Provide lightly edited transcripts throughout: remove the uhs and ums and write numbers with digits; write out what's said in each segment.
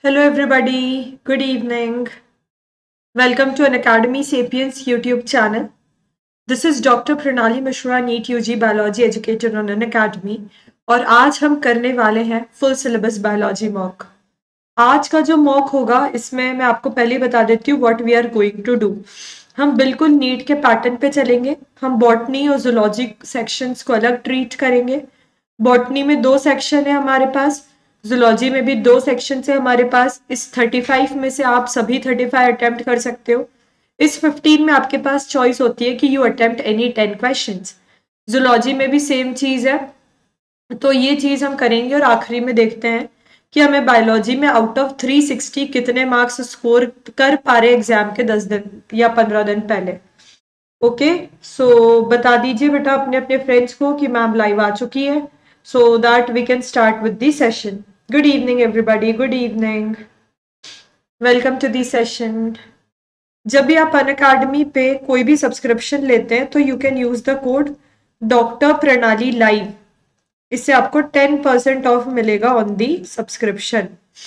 Hello, everybody. Good evening. Welcome to an Academy Sapiens YouTube channel. This is Dr. Pranali Mishra, NEET UG Biology Educator on an Academy. और आज हम करने वाले हैं full syllabus biology mock. आज का जो मॉक होगा इसमें मैं आपको पहले ही बता देती हूँ what we are going to do. हम बिल्कुल नीट के पैटर्न पे चलेंगे। हम बॉटनी और जूलॉजी सेक्शंस को अलग ट्रीट करेंगे। बॉटनी में 2 सेक्शन है हमारे पास, जूलॉजी में भी 2 सेक्शन है हमारे पास। इस 35 में से आप सभी 35 अटेम्प्ट कर सकते हो। इस 15 में आपके पास चॉइस होती है कि you attempt any 10 questions. Zoology में भी सेम चीज है, तो ये चीज हम करेंगे और आखिरी में देखते हैं कि हमें बायोलॉजी में आउट ऑफ 360 कितने मार्क्स स्कोर कर पा रहे एग्जाम के 10 दिन या 15 दिन पहले। ओके, सो बता दीजिए बेटा अपने अपने फ्रेंड्स को कि मैम लाइव आ चुकी है, so that we can start with the session. Good evening everybody, good evening. Welcome to the session. जब भी आप अनअकैडमी पे कोई भी सब्सक्रिप्शन लेते हैं तो you can use the code doctor Pranali live. इससे आपको 10% ऑफ मिलेगा on the subscription.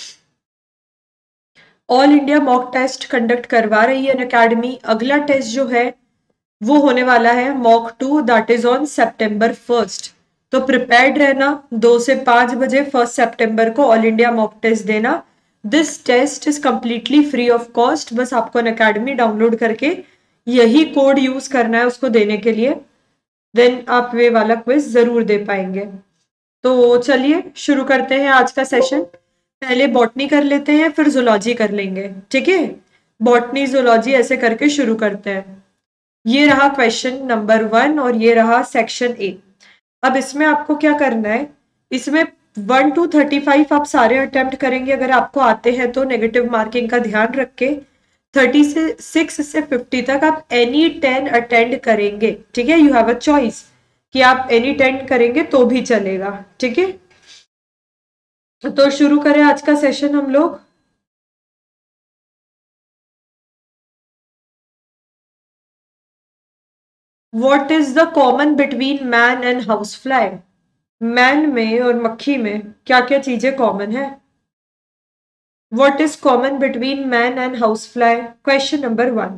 All India mock test conduct करवा रही है अनअकैडमी। अगला टेस्ट जो है वो होने वाला है mock 2, that is on September 1st। तो प्रिपेयर्ड रहना। 2 से 5 बजे 1 सितंबर को ऑल इंडिया मॉक टेस्ट देना। This test is completely free of cost. बस आपको अनअकैडमी डाउनलोड करके यही कोड यूज करना है उसको देने के लिए, देन आप वे वाला क्विज जरूर दे पाएंगे। तो चलिए शुरू करते हैं आज का सेशन। पहले बॉटनी कर लेते हैं, फिर जूलॉजी कर लेंगे, ठीक है। बॉटनी जूलॉजी ऐसे करके शुरू करते हैं। ये रहा क्वेश्चन नंबर 1 और ये रहा सेक्शन ए। अब इसमें आपको क्या करना है, इसमें 1 to 35 आप सारे अटेम्प्ट करेंगे। अगर आपको आते हैं तो नेगेटिव मार्किंग का ध्यान रख के 36 से 50 तक आप एनी 10 अटेंड करेंगे, ठीक है। यू हैव अ चॉइस कि आप एनी 10 करेंगे तो भी चलेगा, ठीक है। तो शुरू करें आज का सेशन हम लोग। What is the common between man and housefly? Man में और मक्खी में क्या क्या चीजें कॉमन है? What is common between man and housefly? Question number 1।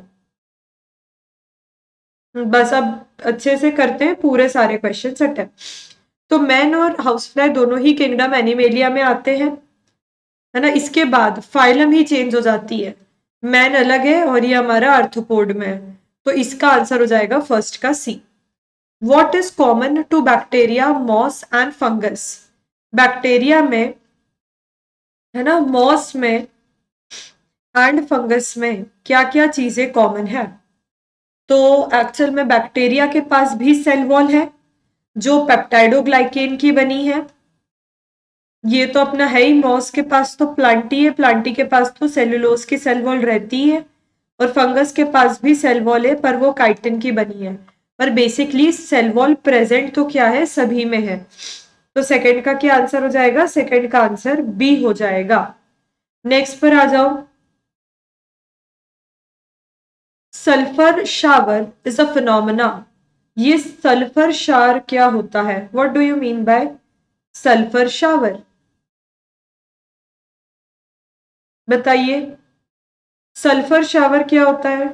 बस अब अच्छे से करते हैं पूरे सारे क्वेश्चन अटेम्प्ट। तो मैन और हाउसफ्लाई दोनों ही किंगडम एनिमेलिया में आते हैं, है ना। इसके बाद फाइलम ही चेंज हो जाती है। मैन अलग है और ये हमारा आर्थ्रोपोड में है, तो इसका आंसर हो जाएगा फर्स्ट का C. What is common to bacteria, moss and fungus? Bacteria में, है ना, मॉस में एंड फंगस में क्या क्या चीजें कॉमन है? तो एक्चुअल में बैक्टीरिया के पास भी सेल वॉल है जो पेप्टाइडोग्लाइकेन की बनी है। ये तो अपना है ही। मॉस के पास तो प्लांटी है, प्लांटी के पास तो सेलुलोज की सेल वॉल रहती है। और फंगस के पास भी सेल वॉल है पर वो काइटिन की बनी है। पर बेसिकली सेल वॉल प्रेजेंट तो क्या है, सभी में है। तो सेकंड का क्या आंसर हो जाएगा? सेकंड का आंसर बी हो जाएगा। नेक्स्ट पर आ जाओ। Sulphur shower is a phenomena. ये सल्फर शावर क्या होता है? What do you mean by sulphur shower? बताइए, सल्फर शावर क्या होता है?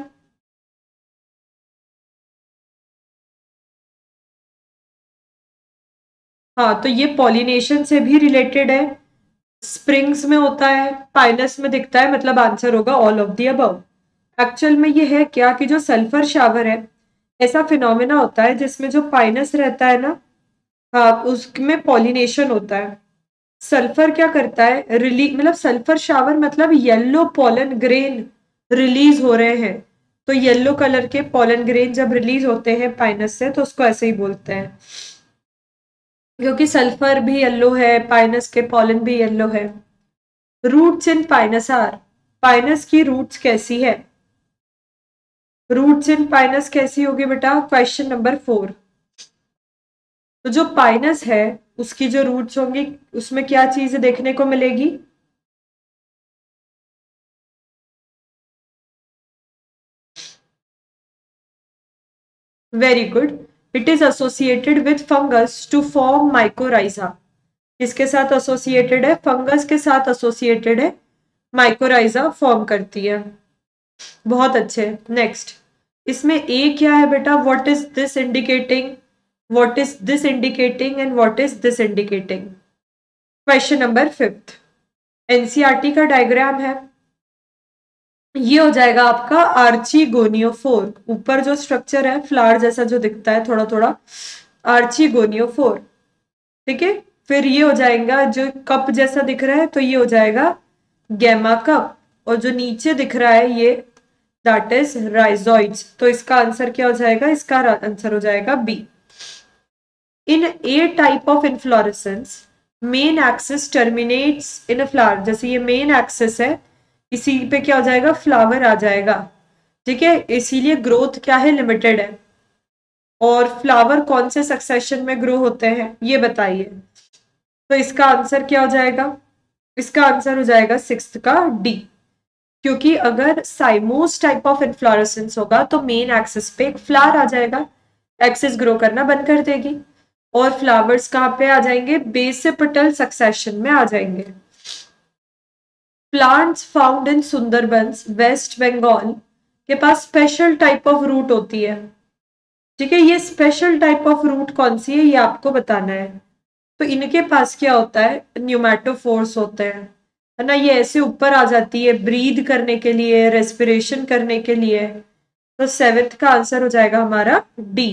हाँ, तो ये पॉलिनेशन से भी रिलेटेड है। स्प्रिंग्स में होता है, पाइनस में दिखता है, मतलब आंसर होगा all of the above. Actual में ये है क्या कि जो सल्फर शावर है ऐसा फिनोमेना होता है जिसमें जो पाइनस रहता है ना, हाँ, उसमें पॉलिनेशन होता है। सल्फर क्या करता है, रिलीज, मतलब सल्फर शावर मतलब येलो पॉलन ग्रेन रिलीज हो रहे हैं। तो येलो कलर के पॉलन ग्रेन जब रिलीज होते हैं पाइनस से तो उसको ऐसे ही बोलते हैं, क्योंकि सल्फर भी येलो है, पाइनस के पॉलन भी येलो है। Roots in Pinus are. पाइनस की रूट्स कैसी है? रूट्स इन पाइनस कैसी होगी बेटा? Question number 4। तो जो पाइनस है उसकी जो रूट्स होंगी उसमें क्या चीज देखने को मिलेगी? Very good. It is associated with fungus to form mycorrhiza. किसके साथ एसोसिएटेड है? फंगस के साथ एसोसिएटेड है माइकोराइजा फॉर्म करती है। बहुत अच्छे। नेक्स्ट, इसमें ए क्या है बेटा? What is this indicating, what is this indicating and what is this indicating? Question number 5 NCERT का डायग्राम है। ये हो जाएगा आपका आर्चिगोनियोफोर। ऊपर जो स्ट्रक्चर है फ्लावर जैसा जो दिखता है थोड़ा थोड़ा, आर्चिगोनियोफोर। ठीक है, फिर ये हो जाएगा जो कप जैसा दिख रहा है तो ये हो जाएगा गैमा कप, और जो नीचे दिख रहा है ये दैट इज राइजोइड्स। तो इसका आंसर क्या हो जाएगा? इसका आंसर हो जाएगा B. In a type of inflorescence main axis terminates in a flower. जैसे ये मेन एक्सिस है, इसी पे क्या हो जाएगा? फ्लावर आ जाएगा। ठीक है, इसीलिए ग्रोथ क्या है? लिमिटेड है। और फ्लावर कौन से सक्सेशन में ग्रो होते हैं ये बताइए। तो इसका आंसर क्या हो जाएगा? इसका आंसर हो जाएगा 6th का डी। क्योंकि अगर साइमोस टाइप ऑफ इन्फ्लोरेसेंस होगा तो मेन एक्सिस पे एक फ्लावर आ जाएगा, एक्सिस ग्रो करना बंद कर देगी, और फ्लावर्स कहाँ पे आ जाएंगे? बेसिपेटल सक्सेशन में आ जाएंगे। Plants found in Sundarbans West Bengal के पास स्पेशल टाइप ऑफ रूट होती है। ठीक है, ये स्पेशल टाइप ऑफ रूट कौन सी है ये आपको बताना है। तो इनके पास क्या होता है? न्यूमेटोफोर्स होते हैं, है ना। ये ऐसे ऊपर आ जाती है ब्रीद करने के लिए, रेस्पिरेशन करने के लिए। तो 7th का आंसर हो जाएगा हमारा डी।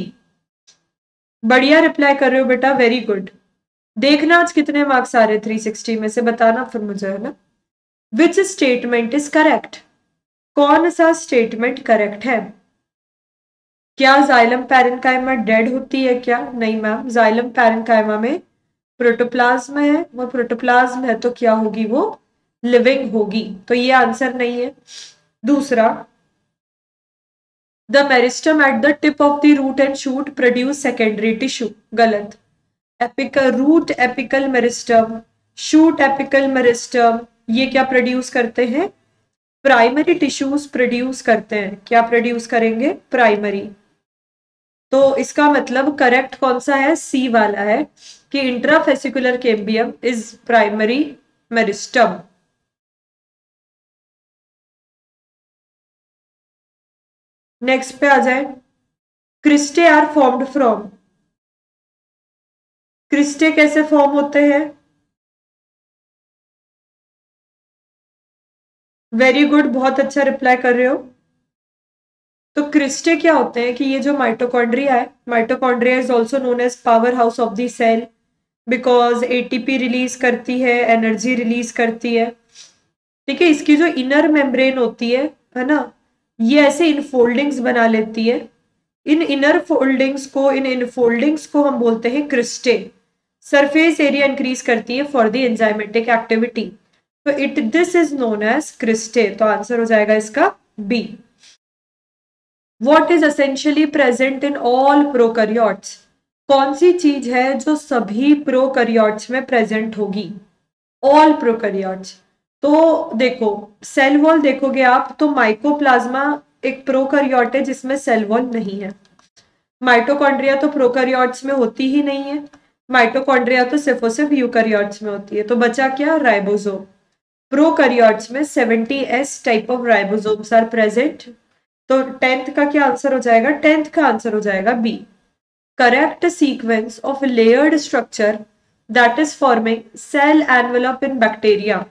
बढ़िया रिप्लाई कर रहे हो बेटा, वेरी गुड। देखना आज कितने मार्क्स आ रहे 360 में से, बताना फिर मुझे, है ना। Which statement is correct? कौन सा स्टेटमेंट करेक्ट है? क्या जाइलम पैरेन्काइमा डेड होती है क्या? नहीं मैम, जाइलम पैरेन्काइमा में प्रोटोप्लाज्म है, वो प्रोटोप्लाज्म है तो क्या होगी? वो लिविंग होगी। तो ये आंसर नहीं है। दूसरा, the meristem at the tip of the root and shoot produce secondary tissue. गलत। Apical root apical meristem, shoot apical meristem, ये क्या प्रोड्यूस करते हैं? प्राइमरी टिश्यूज प्रोड्यूस करते हैं। क्या प्रोड्यूस करेंगे? प्राइमरी। तो इसका मतलब करेक्ट कौन सा है? सी वाला है कि intrafascicular cambium is primary meristem. Next पे आ जाए, cristae are formed from. Cristae कैसे फॉर्म होते हैं? वेरी गुड, बहुत अच्छा रिप्लाई कर रहे हो। तो क्रिस्टे क्या होते हैं कि ये जो माइटोकॉन्ड्रिया है, mitochondria is also known as power house of the cell, because ATP release करती है, एनर्जी रिलीज करती है। ठीक है, इसकी जो इनर मेम्ब्रेन होती है ना, ये ऐसे इनफोल्डिंग्स बना लेती है। इन इनर फोल्डिंग्स को, इन इनफोल्डिंग्स को हम बोलते हैं क्रिस्टे। सरफेस एरिया इंक्रीज करती है फॉर द एंजाइमेटिक एक्टिविटी, तो it this is known as cristae. तो आंसर हो जाएगा इसका B. What is essentially present in all prokaryotes? कौन सी चीज है जो सभी प्रोकैरियोट्स में प्रेजेंट होगी? All prokaryotes. तो देखो, सेल वॉल देखोगे आप तो माइकोप्लाज्मा एक प्रोकैरियोट है जिसमें सेल वॉल नहीं है। माइटोकॉन्ड्रिया तो प्रोकैरियोट्स में होती ही नहीं है। माइटोकॉन्ड्रिया तो सिर्फ और सिर्फ यूकैरियोट्स में होती है। तो बचा क्या? राइबोसोम। प्रोकैरियोट्स में 70s type of ribosomes are present. तो 10th का क्या आंसर हो जाएगा? 10th का आंसर हो जाएगा B. Correct sequence of layered structure that is forming cell envelope in bacteria.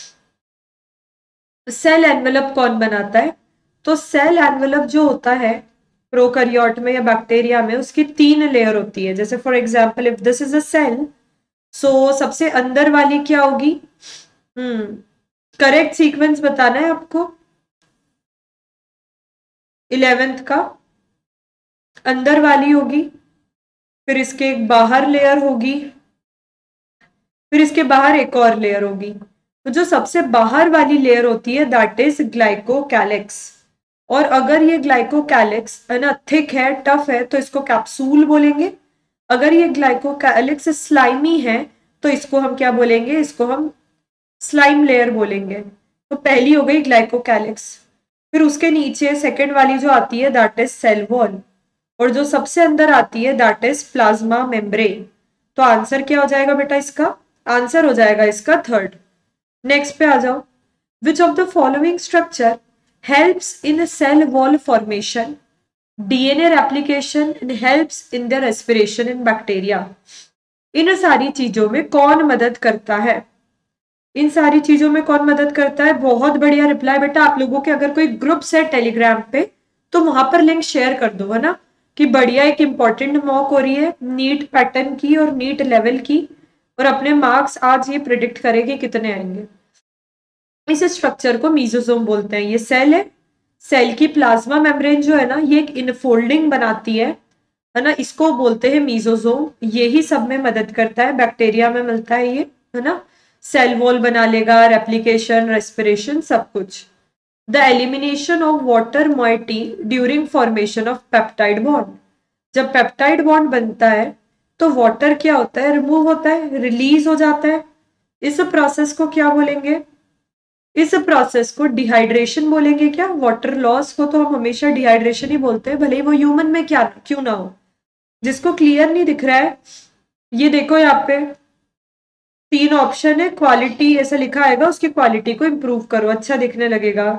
Cell envelope कौन बनाता है? तो सेल एनवेलप जो होता है प्रोकैरियोट में या बैक्टीरिया में, उसकी 3 लेयर होती है। जैसे for example if this is a cell, so सबसे अंदर वाली क्या होगी? करेक्ट सीक्वेंस बताना है आपको। 11th का अंदर वाली होगी, फिर इसके एक बाहर लेयर होगी, फिर इसके बाहर एक और लेयर होगी। तो जो सबसे बाहर वाली लेयर होती है दैट इज ग्लाइकोकैलिक्स। और अगर ये ग्लाइकोकैलिक्स है ना थिक है, टफ है, तो इसको कैप्सूल बोलेंगे। अगर ये ग्लाइकोकैलिक्स स्लाइमी है तो इसको हम क्या बोलेंगे? इसको हम स्लाइम लेयर बोलेंगे। तो पहली हो गई ग्लाइकोकैलिक्स, फिर उसके नीचे सेकेंड वाली जो आती है दैट इज सेल वॉल, और जो सबसे अंदर आती है दैट इज प्लाज्मा मेम्ब्रेन। तो आंसर क्या हो जाएगा बेटा? इसका आंसर हो जाएगा इसका 3rd। नेक्स्ट पे आ जाओ, which of the following structure helps in cell wall formation, DNA replication and helps in the respiration in bacteria. इन सारी चीजों में कौन मदद करता है? इन सारी चीजों में कौन मदद करता है? बहुत बढ़िया रिप्लाई बेटा। आप लोगों के अगर कोई ग्रुप्स है टेलीग्राम पे तो वहां पर लिंक शेयर कर दो, है ना, कि बढ़िया एक इंपॉर्टेंट मॉक हो रही है नीट पैटर्न की और नीट लेवल की, और अपने मार्क्स आज ये प्रिडिक्ट करेगी कितने आएंगे। इस स्ट्रक्चर को मीजोसोम बोलते हैं। ये सेल है, सेल की प्लाज्मा मेम्ब्रेन जो है ना, ये एक इनफोल्डिंग बनाती है ना, इसको बोलते हैं मीजोसोम। यही सब में मदद करता है, बैक्टीरिया में मिलता है ये, है ना। सेल वॉल बना लेगा, रेप्लिकेशन, रेस्पिरेशन, सब कुछ। The elimination of water moiety during formation of peptide bond. जब पेप्टाइड बॉन्ड बनता है तो वाटर क्या होता है? रिमूव होता है, रिलीज हो जाता है। इस प्रोसेस को क्या बोलेंगे? इस प्रोसेस को डिहाइड्रेशन बोलेंगे क्या? वाटर लॉस को तो हम हमेशा डिहाइड्रेशन ही बोलते हैं, भले ही वो ह्यूमन में क्या क्यों ना हो। जिसको क्लियर नहीं दिख रहा है, ये देखो यहाँ पे 3 ऑप्शन है, क्वालिटी ऐसा लिखा आएगा, उसकी क्वालिटी को इंप्रूव करो, अच्छा दिखने लगेगा।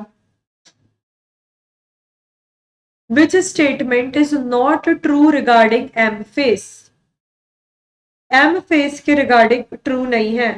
Which statement is not true regarding M phase? M phase के रिगार्डिंग ट्रू नहीं है।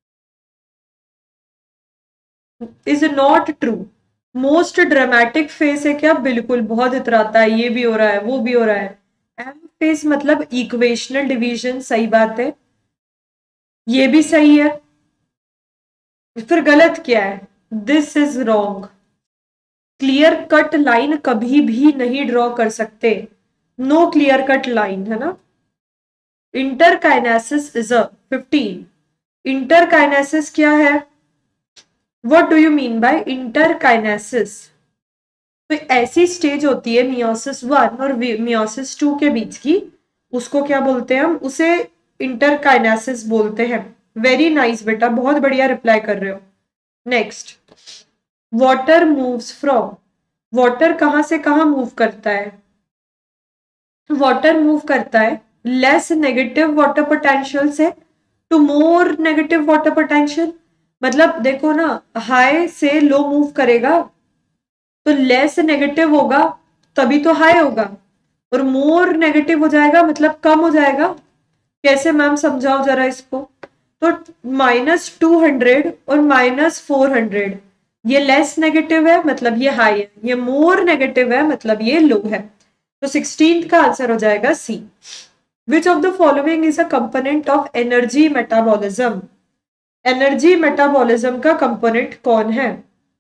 Is not true। Most dramatic phase है क्या? बिल्कुल, बहुत इतराता है, ये भी हो रहा है, वो भी हो रहा है। एम फेस मतलब इक्वेशनल डिवीजन, सही बात है, ये भी सही है। फिर गलत क्या है? This is wrong. Clear cut line कभी भी नहीं ड्रॉ कर सकते, नो क्लियर कट लाइन, है ना। Interkinesis is a 15। इंटरकाइनेसिस क्या है? What do you mean by interkinesis? तो ऐसी स्टेज होती है मियोसिस 1 और मियोसिस 2 के बीच की, उसको क्या बोलते हैं हम? उसे इंटरकाइनेसिस बोलते हैं। वेरी नाइस बेटा, बहुत बढ़िया रिप्लाई कर रहे हो। Next, water moves from. Water कहां से कहां मूव करता है? वाटर मूव करता है लेस नेगेटिव वाटर पोटेंशियल से to more negative water potential. मतलब देखो ना, हाई से लो मूव करेगा तो लेस नेगेटिव होगा, तभी तो हाई होगा, और मोर नेगेटिव हो जाएगा मतलब कम हो जाएगा। कैसे मैम, समझाओ जरा इसको। तो -200 और -400, ये लेस नेगेटिव है मतलब ये हाई है, ये मोर नेगेटिव है मतलब ये लो है। तो 16th का आंसर हो जाएगा C. Which of the following is a component of energy metabolism? Energy metabolism का कंपोनेंट कौन है?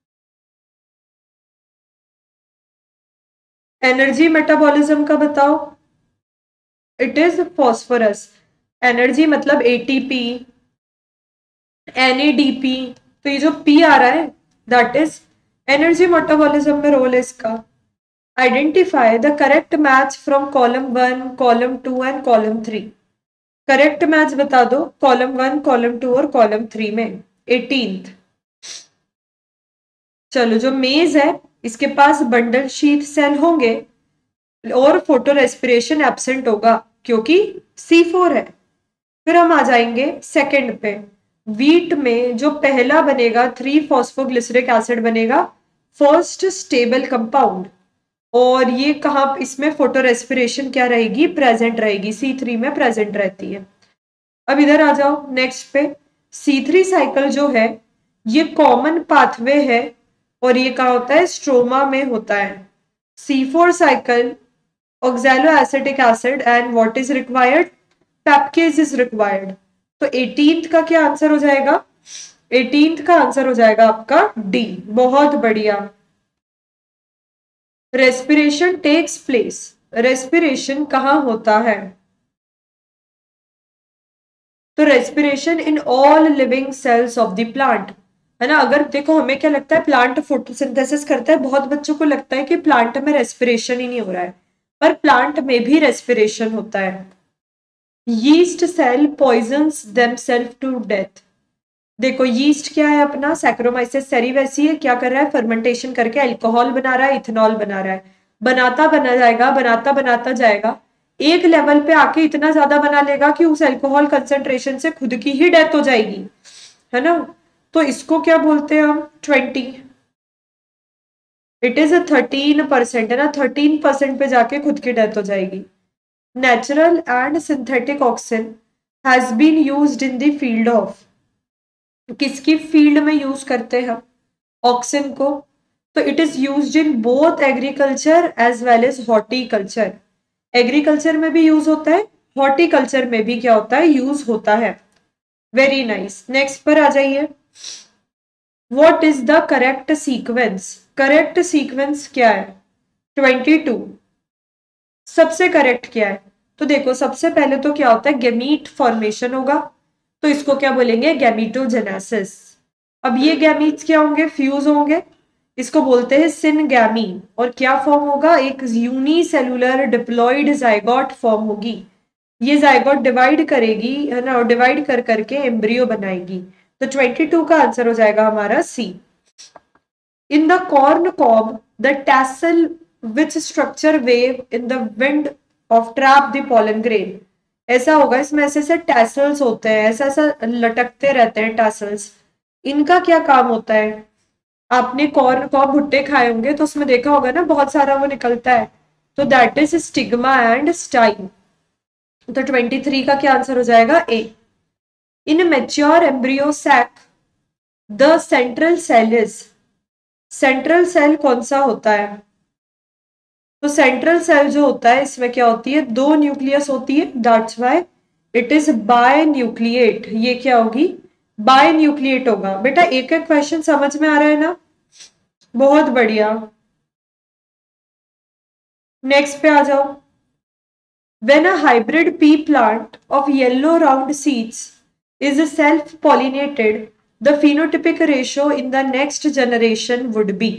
एनर्जी मेटाबॉलिज्म का बताओ। It is phosphorus. एनर्जी मतलब एटीपी, NADP, तो ये जो P आ रहा है दैट इज एनर्जी मेटाबॉलिज्म में रोल है इसका। Identify the correct match from column 1, column 2 and column 3। Correct match बता दो कॉलम 1, कॉलम 2 और कॉलम 3 में। 18th। चलो, जो मेज है इसके पास बंडल शीथ सेल होंगे और फोटो रेस्पिरेशन एब्सेंट होगा क्योंकि C4 है। फिर हम आ जाएंगे सेकंड पे। वीट में जो पहला बनेगा 3-फॉस्फोग्लिसरिक एसिड बनेगा, फर्स्ट स्टेबल कंपाउंड, और ये कहाँ, इसमें फोटो रेस्पिरेशन क्या रहेगी? प्रेजेंट रहेगी, C3 में प्रेजेंट रहती है। अब इधर आ जाओ नेक्स्ट पे। C3 साइकिल जो है ये कॉमन पाथवे है और ये कहाँ होता है? स्ट्रोमा में होता है। C4 cycle, oxaloacetic acid and what is required? Peptase is required। तो 18th का क्या आंसर हो जाएगा? 18th का आंसर हो जाएगा आपका डी। बहुत बढ़िया। Respiration takes place. रेस्पिरेशन कहां होता है? तो respiration in all living cells of the plant, है ना। अगर देखो, हमें क्या लगता है, प्लांट फोटोसिंथेसिस करता है, बहुत बच्चों को लगता है कि प्लांट में रेस्पिरेशन ही नहीं हो रहा है, पर प्लांट में भी रेस्पिरेशन होता है। Yeast cell poisons themselves to death. देखो, यीस्ट क्या है अपना? सैक्रोमाइसिस सेरिवैसी है। क्या कर रहा है? फर्मेंटेशन करके अल्कोहल बना रहा है, इथेनॉल बना रहा है। बना जाएगा, बनाता जाएगा, एक लेवल पे आके इतना ज्यादा बना लेगा कि उस अल्कोहल कंसेंट्रेशन से खुद की ही डेथ हो जाएगी, है ना। तो इसको क्या बोलते हैं हम? 20। इट इज 13%, है ना, 13% पे जाके खुद की डेथ हो जाएगी। Natural and synthetic oxygen has been used in the field of, किसकी फील्ड में यूज करते हैं हम ऑक्सीजन को? तो it is used in both agriculture as well as horticulture. Agriculture में भी यूज होता है, हॉर्टिकल्चर में भी क्या होता है? यूज होता है। Very nice. नेक्स्ट पर आ जाइए। What is the correct sequence? Correct sequence क्या है? 22। सबसे करेक्ट क्या है? तो देखो, सबसे पहले तो क्या होता है? गैमीट फॉर्मेशन होगा, तो इसको क्या बोलेंगे? गैमीटोजेनेसिस। अब ये गैमीट्स क्या होंगे? फ्यूज होंगे, इसको बोलते हैं सिनगैमी। और क्या फॉर्म होगा? एक यूनिसेलुलर डिप्लॉइड जाइगोट फॉर्म होगी। ये जाइगोट डिवाइड करेगी, है ना, और डिवाइड कर करके एम्ब्रियो बनाएगी। तो 22 का आंसर हो जाएगा हमारा C. In the corn cob the tassel which structure wave in the wind of trap the pollen grain. ऐसा होगा, इसमें ऐसे ऐसे टैसल्स होते हैं, ऐसा ऐसा लटकते रहते हैं टैसल्स। इनका क्या काम होता है? आपने कॉर्न कॉब भुट्टे खाए होंगे तो उसमें देखा होगा ना, बहुत सारा वो निकलता है, तो that is stigma and style. तो 23 का क्या आंसर हो जाएगा? A. In mature embryo sac the central cell is, central cell कौन सा होता है? तो सेंट्रल सेल जो होता है इसमें क्या होती है? दो न्यूक्लियस होती है, that's why it is binucleate. ये क्या होगी? बाय न्यूक्लिएट होगा। बेटा एक एक क्वेश्चन समझ में आ रहा है ना? बहुत बढ़िया। नेक्स्ट पे आ जाओ। When a hybrid pea plant of yellow round seeds is self-pollinated, the phenotypic ratio in the next generation would be।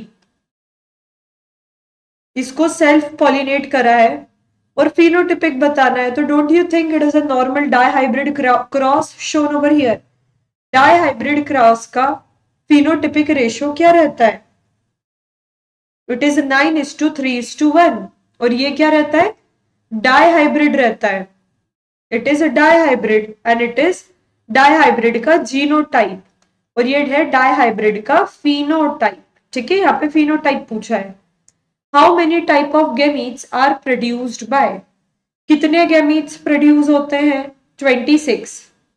इसको सेल्फ पॉलिनेट करा है और फिनोटिपिक बताना है, तो don't you think it is a normal dihybrid cross shown over here? Dihybrid cross का phenotypic ratio क्या रहता है? It is 9:3:1। और ये क्या रहता है? डाइहाइब्रिड रहता है। It is a dihybrid and it is dihybrid का जीनोटाइप, और ये है डाइहाइब्रिड का फिनोटाइप। ठीक है, यहाँ पे फिनोटाइप पूछा है। How many type of gametes are produced by, कितने गैमीट्स प्रोड्यूस होते हैं? 26।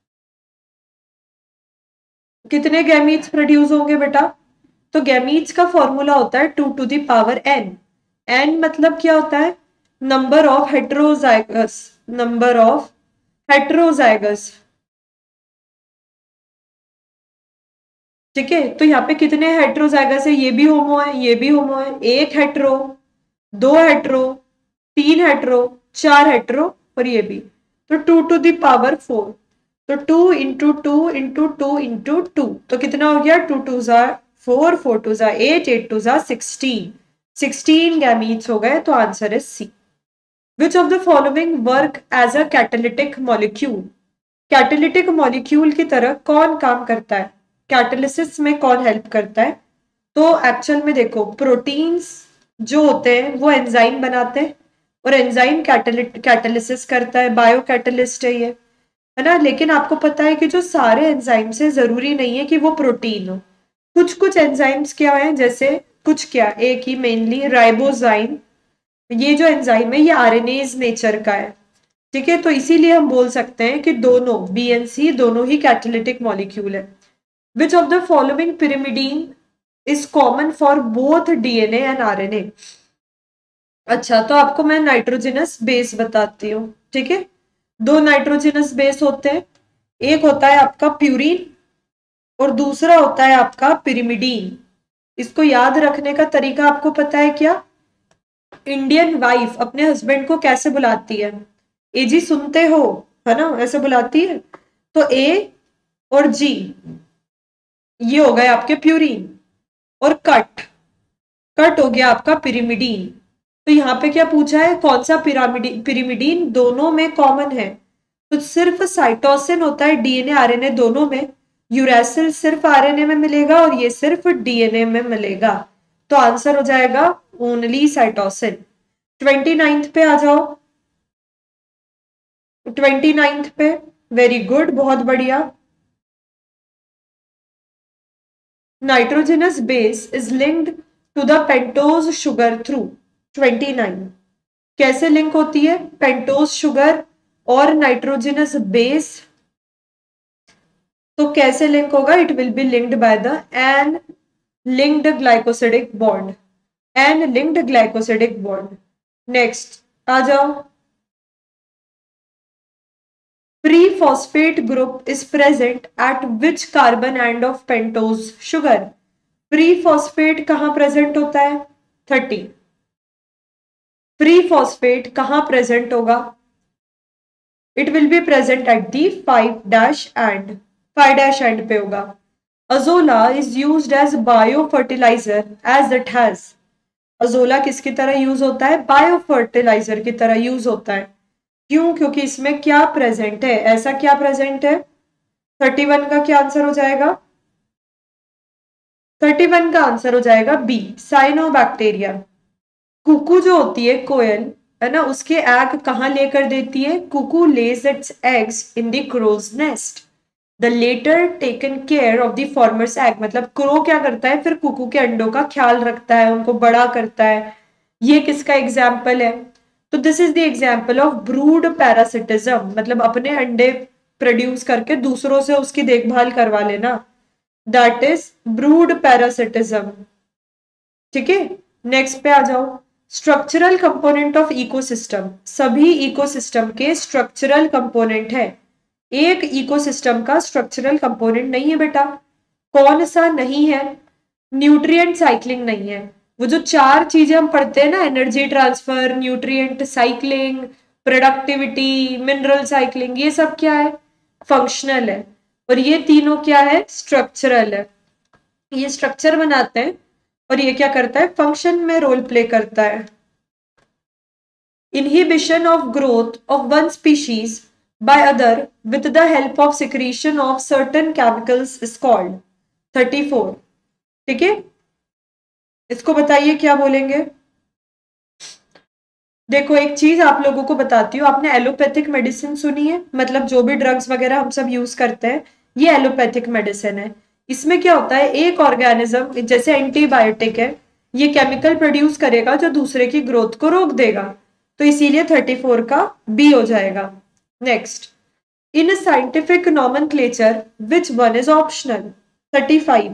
कितने गैमीट्स प्रोड्यूस होंगे बेटा? तो गैमीट्स का फॉर्मूला होता है 2 to the power n। n मतलब क्या होता है? Number of heterozygous, number of heterozygous. ठीक है, तो यहाँ पे कितने हेट्रोजाइगस है? ये भी होमो है, ये भी होमो है। एक हेट्रो, दो हेट्रो, तीन हेट्रो, चार हेट्रो, और ये भी। तो 2 to the power 4। तो 2 into 2 into 2 into 2, तो कितना हो गया? 2 2 जा 4, 4 2 जा 8, 8 2 जा 16। 16 गैमीट्स हो गए, तो आंसर है C. Which of the following work as a catalytic molecule? Catalytic molecule की तरह कौन काम करता है? कैटालिसिस में कौन हेल्प करता है? तो एक्चुअल में देखो, प्रोटीन्स जो होते हैं वो एंजाइम बनाते हैं, और एंजाइम कैटालिसिस करता है, बायो कैटलिस्ट है ये, है ना। लेकिन आपको पता है कि जो सारे एंजाइम्स है जरूरी नहीं है कि वो प्रोटीन हो। कुछ कुछ एंजाइम्स क्या है, जैसे कुछ क्या, एक ही मेनली राइबोजाइम, ये जो एंजाइम है ये आरएनएज नेचर का है। ठीक है, तो इसीलिए हम बोल सकते हैं कि दोनों बी एंड सी दोनों ही कैटालिटिक मॉलिक्यूल है। Which of the following pyrimidine is common for both DNA and RNA? अच्छा, तो आपको मैं नाइट्रोजनस बेस बताती हूँ। ठीक है, दो नाइट्रोजनस बेस होते हैं, एक होता है आपका प्यूरिन और दूसरा होता है आपका पिरिमिडीन। इसको याद रखने का तरीका आपको पता है क्या? इंडियन वाइफ अपने हस्बैंड को कैसे बुलाती है? ए जी सुनते हो, है ना, ऐसे बुलाती है। तो ए और जी ये हो गए आपके प्यूरिन, और कट, कट हो गया आपका पिरिमिडीन। तो यहाँ पे क्या पूछा है? कौन सा पिरिमिडीन दोनों में कॉमन है? तो सिर्फ साइटोसिन होता है डीएनए आरएनए दोनों में, यूरेसिल सिर्फ आरएनए में मिलेगा और ये सिर्फ डीएनए में मिलेगा। तो आंसर हो जाएगा ओनली साइटोसिन। 29th पे आ जाओ। 29th पे, वेरी गुड, बहुत बढ़िया। Nitrogenous base is linked to the pentose sugar through 29। कैसे लिंक होती है पेंटोज शुगर और नाइट्रोजनस बेस? तो कैसे लिंक होगा? It will be linked by the N linked glycosidic bond, N linked glycosidic bond. Next आ जाओ। Pre-phosphate group is present at which carbon end of pentose sugar? Pre-phosphate कहां present होता है? 30। Pre-phosphate कहां present होगा? It will be present at the 5' end, 5' end पे होगा। Azola is used as biofertilizer as it has। Azolla किसकी तरह use होता है? बायोफर्टिलाइजर की तरह यूज होता है। क्यों? क्योंकि इसमें क्या प्रेजेंट है? ऐसा क्या प्रेजेंट है? 31 का क्या आंसर हो जाएगा? 31 का आंसर हो जाएगा बी, साइनोबैक्टीरिया। कुकू जो होती है कोयल, है ना, उसके एग कहां लेकर देती है? Cuckoo lays its eggs in the crow's nest, the latter taken care of the former's egg. मतलब क्रो क्या करता है फिर? कुकू के अंडों का ख्याल रखता है, उनको बड़ा करता है। ये किसका एग्जाम्पल है? तो this is the example of brood parasitism, मतलब अपने अंडे प्रोड्यूस करके दूसरों से उसकी देखभाल करवा लेना, दैट इज ब्रूड पैरासिटिज्म। ठीक है, नेक्स्ट पे आ जाओ। स्ट्रक्चरल कंपोनेंट ऑफ इकोसिस्टम, सभी इकोसिस्टम के स्ट्रक्चरल कंपोनेंट है। एक इकोसिस्टम का स्ट्रक्चरल कंपोनेंट नहीं है बेटा। कौन सा नहीं है? न्यूट्रिएंट साइक्लिंग नहीं है। वो जो 4 चीजें हम पढ़ते हैं ना, energy transfer, nutrient cycling, productivity, mineral cycling, ये सब क्या है? फंक्शनल है। और ये तीनों क्या है? स्ट्रक्चरल है। ये स्ट्रक्चर बनाते हैं और ये क्या करता है? फंक्शन में रोल प्ले करता है। Inhibition of growth of one species by other with the help of secretion of certain chemicals is called 34। ठीक है, इसको बताइए क्या बोलेंगे? देखो एक चीज आप लोगों को बताती हूँ, आपने एलोपैथिक मेडिसिन सुनी है? मतलब जो भी ड्रग्स वगैरह हम सब यूज करते हैं, ये एलोपैथिक मेडिसिन है। इसमें क्या होता है? एक ऑर्गेनिज्म जैसे एंटीबायोटिक है, ये केमिकल प्रोड्यूस करेगा जो दूसरे की ग्रोथ को रोक देगा, तो इसीलिए 34 का बी हो जाएगा। Next, in a scientific nomenclature which one is optional? 35।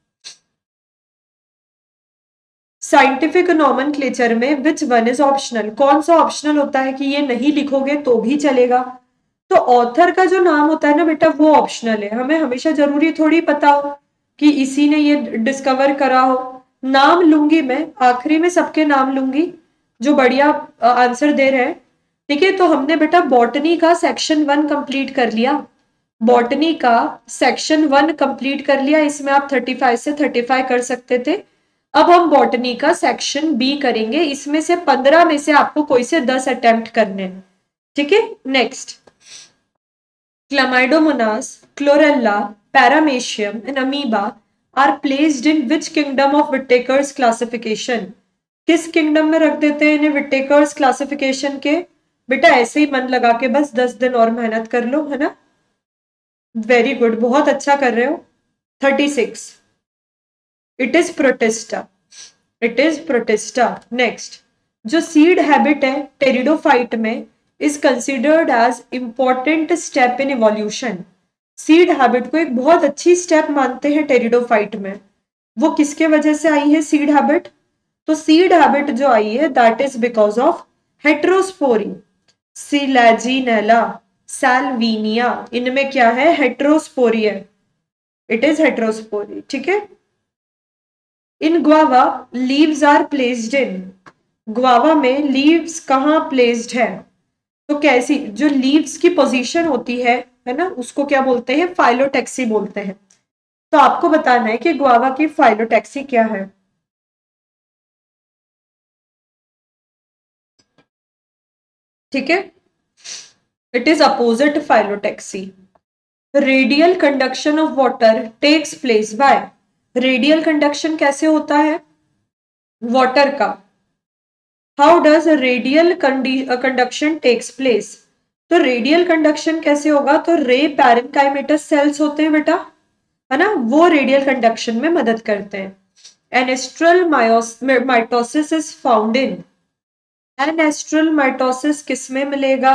Scientific nomenclature में which one is optional, कौन सा ऑप्शनल होता है कि ये नहीं लिखोगे तो भी चलेगा? तो ऑथर का जो नाम होता है ना बेटा, वो ऑप्शनल है। हमें हमेशा जरूरी थोड़ी पता हो कि इसी ने ये डिस्कवर करा हो। नाम लूंगी मैं, आखिरी में सबके नाम लूंगी जो बढ़िया आंसर दे रहे हैं। ठीक है, तो हमने बेटा बॉटनी का सेक्शन 1 कंप्लीट कर लिया। बॉटनी का सेक्शन 1 कंप्लीट कर लिया, इसमें आप 35 से 35 कर सकते थे। अब हम बॉटनी का सेक्शन बी करेंगे, इसमें से 15 में से आपको कोई से 10 अटेम्प्ट करने हैं। ठीक है, next, Chlamydomonas, Chlorella, Paramecium and Amoeba are placed in which kingdom of Whittaker's classification? किस किंगडम में रख देते हैं इन्हें विटेकर्स क्लासिफिकेशन के? बेटा ऐसे ही मन लगा के बस 10 दिन और मेहनत कर लो, है ना। वेरी गुड, बहुत अच्छा कर रहे हो। 36, it is Protista, it is Protista. Next, जो सीड हैबिट है टेरिडोफाइट में is considered as important step in evolution. Seed habit को एक बहुत अच्छी स्टेप मानते हैं टेरिडोफाइट में। वो किसके वजह से आई है सीड हैबिट? तो सीड हैबिट जो आई है that is because of heterospory, Selaginella, Salvinia, इनमें क्या है? हेट्रोस्पोरी है, इट इज हेट्रोस्पोरी। ठीक है, in guava leaves are placed in, guava में लीव्स कहां प्लेस्ड है? तो कैसी जो लीव्स की पोजीशन होती है ना, उसको क्या बोलते हैं? फाइलोटैक्सी बोलते हैं। तो आपको बताना है कि ग्वावा की फाइलोटैक्सी क्या है। ठीक है, it is opposite phyllotaxy. Radial conduction of water takes place by, radial conduction कैसे होता है वाटर का? How does radial conduction takes place? तो रेडियल कंडक्शन कैसे होगा? तो रे पैरेनकाइमेटस सेल्स होते हैं बेटा, है ना, वो रेडियल कंडक्शन में मदद करते हैं। Anastral mitosis is found in, anastral mitosis किसमें मिलेगा?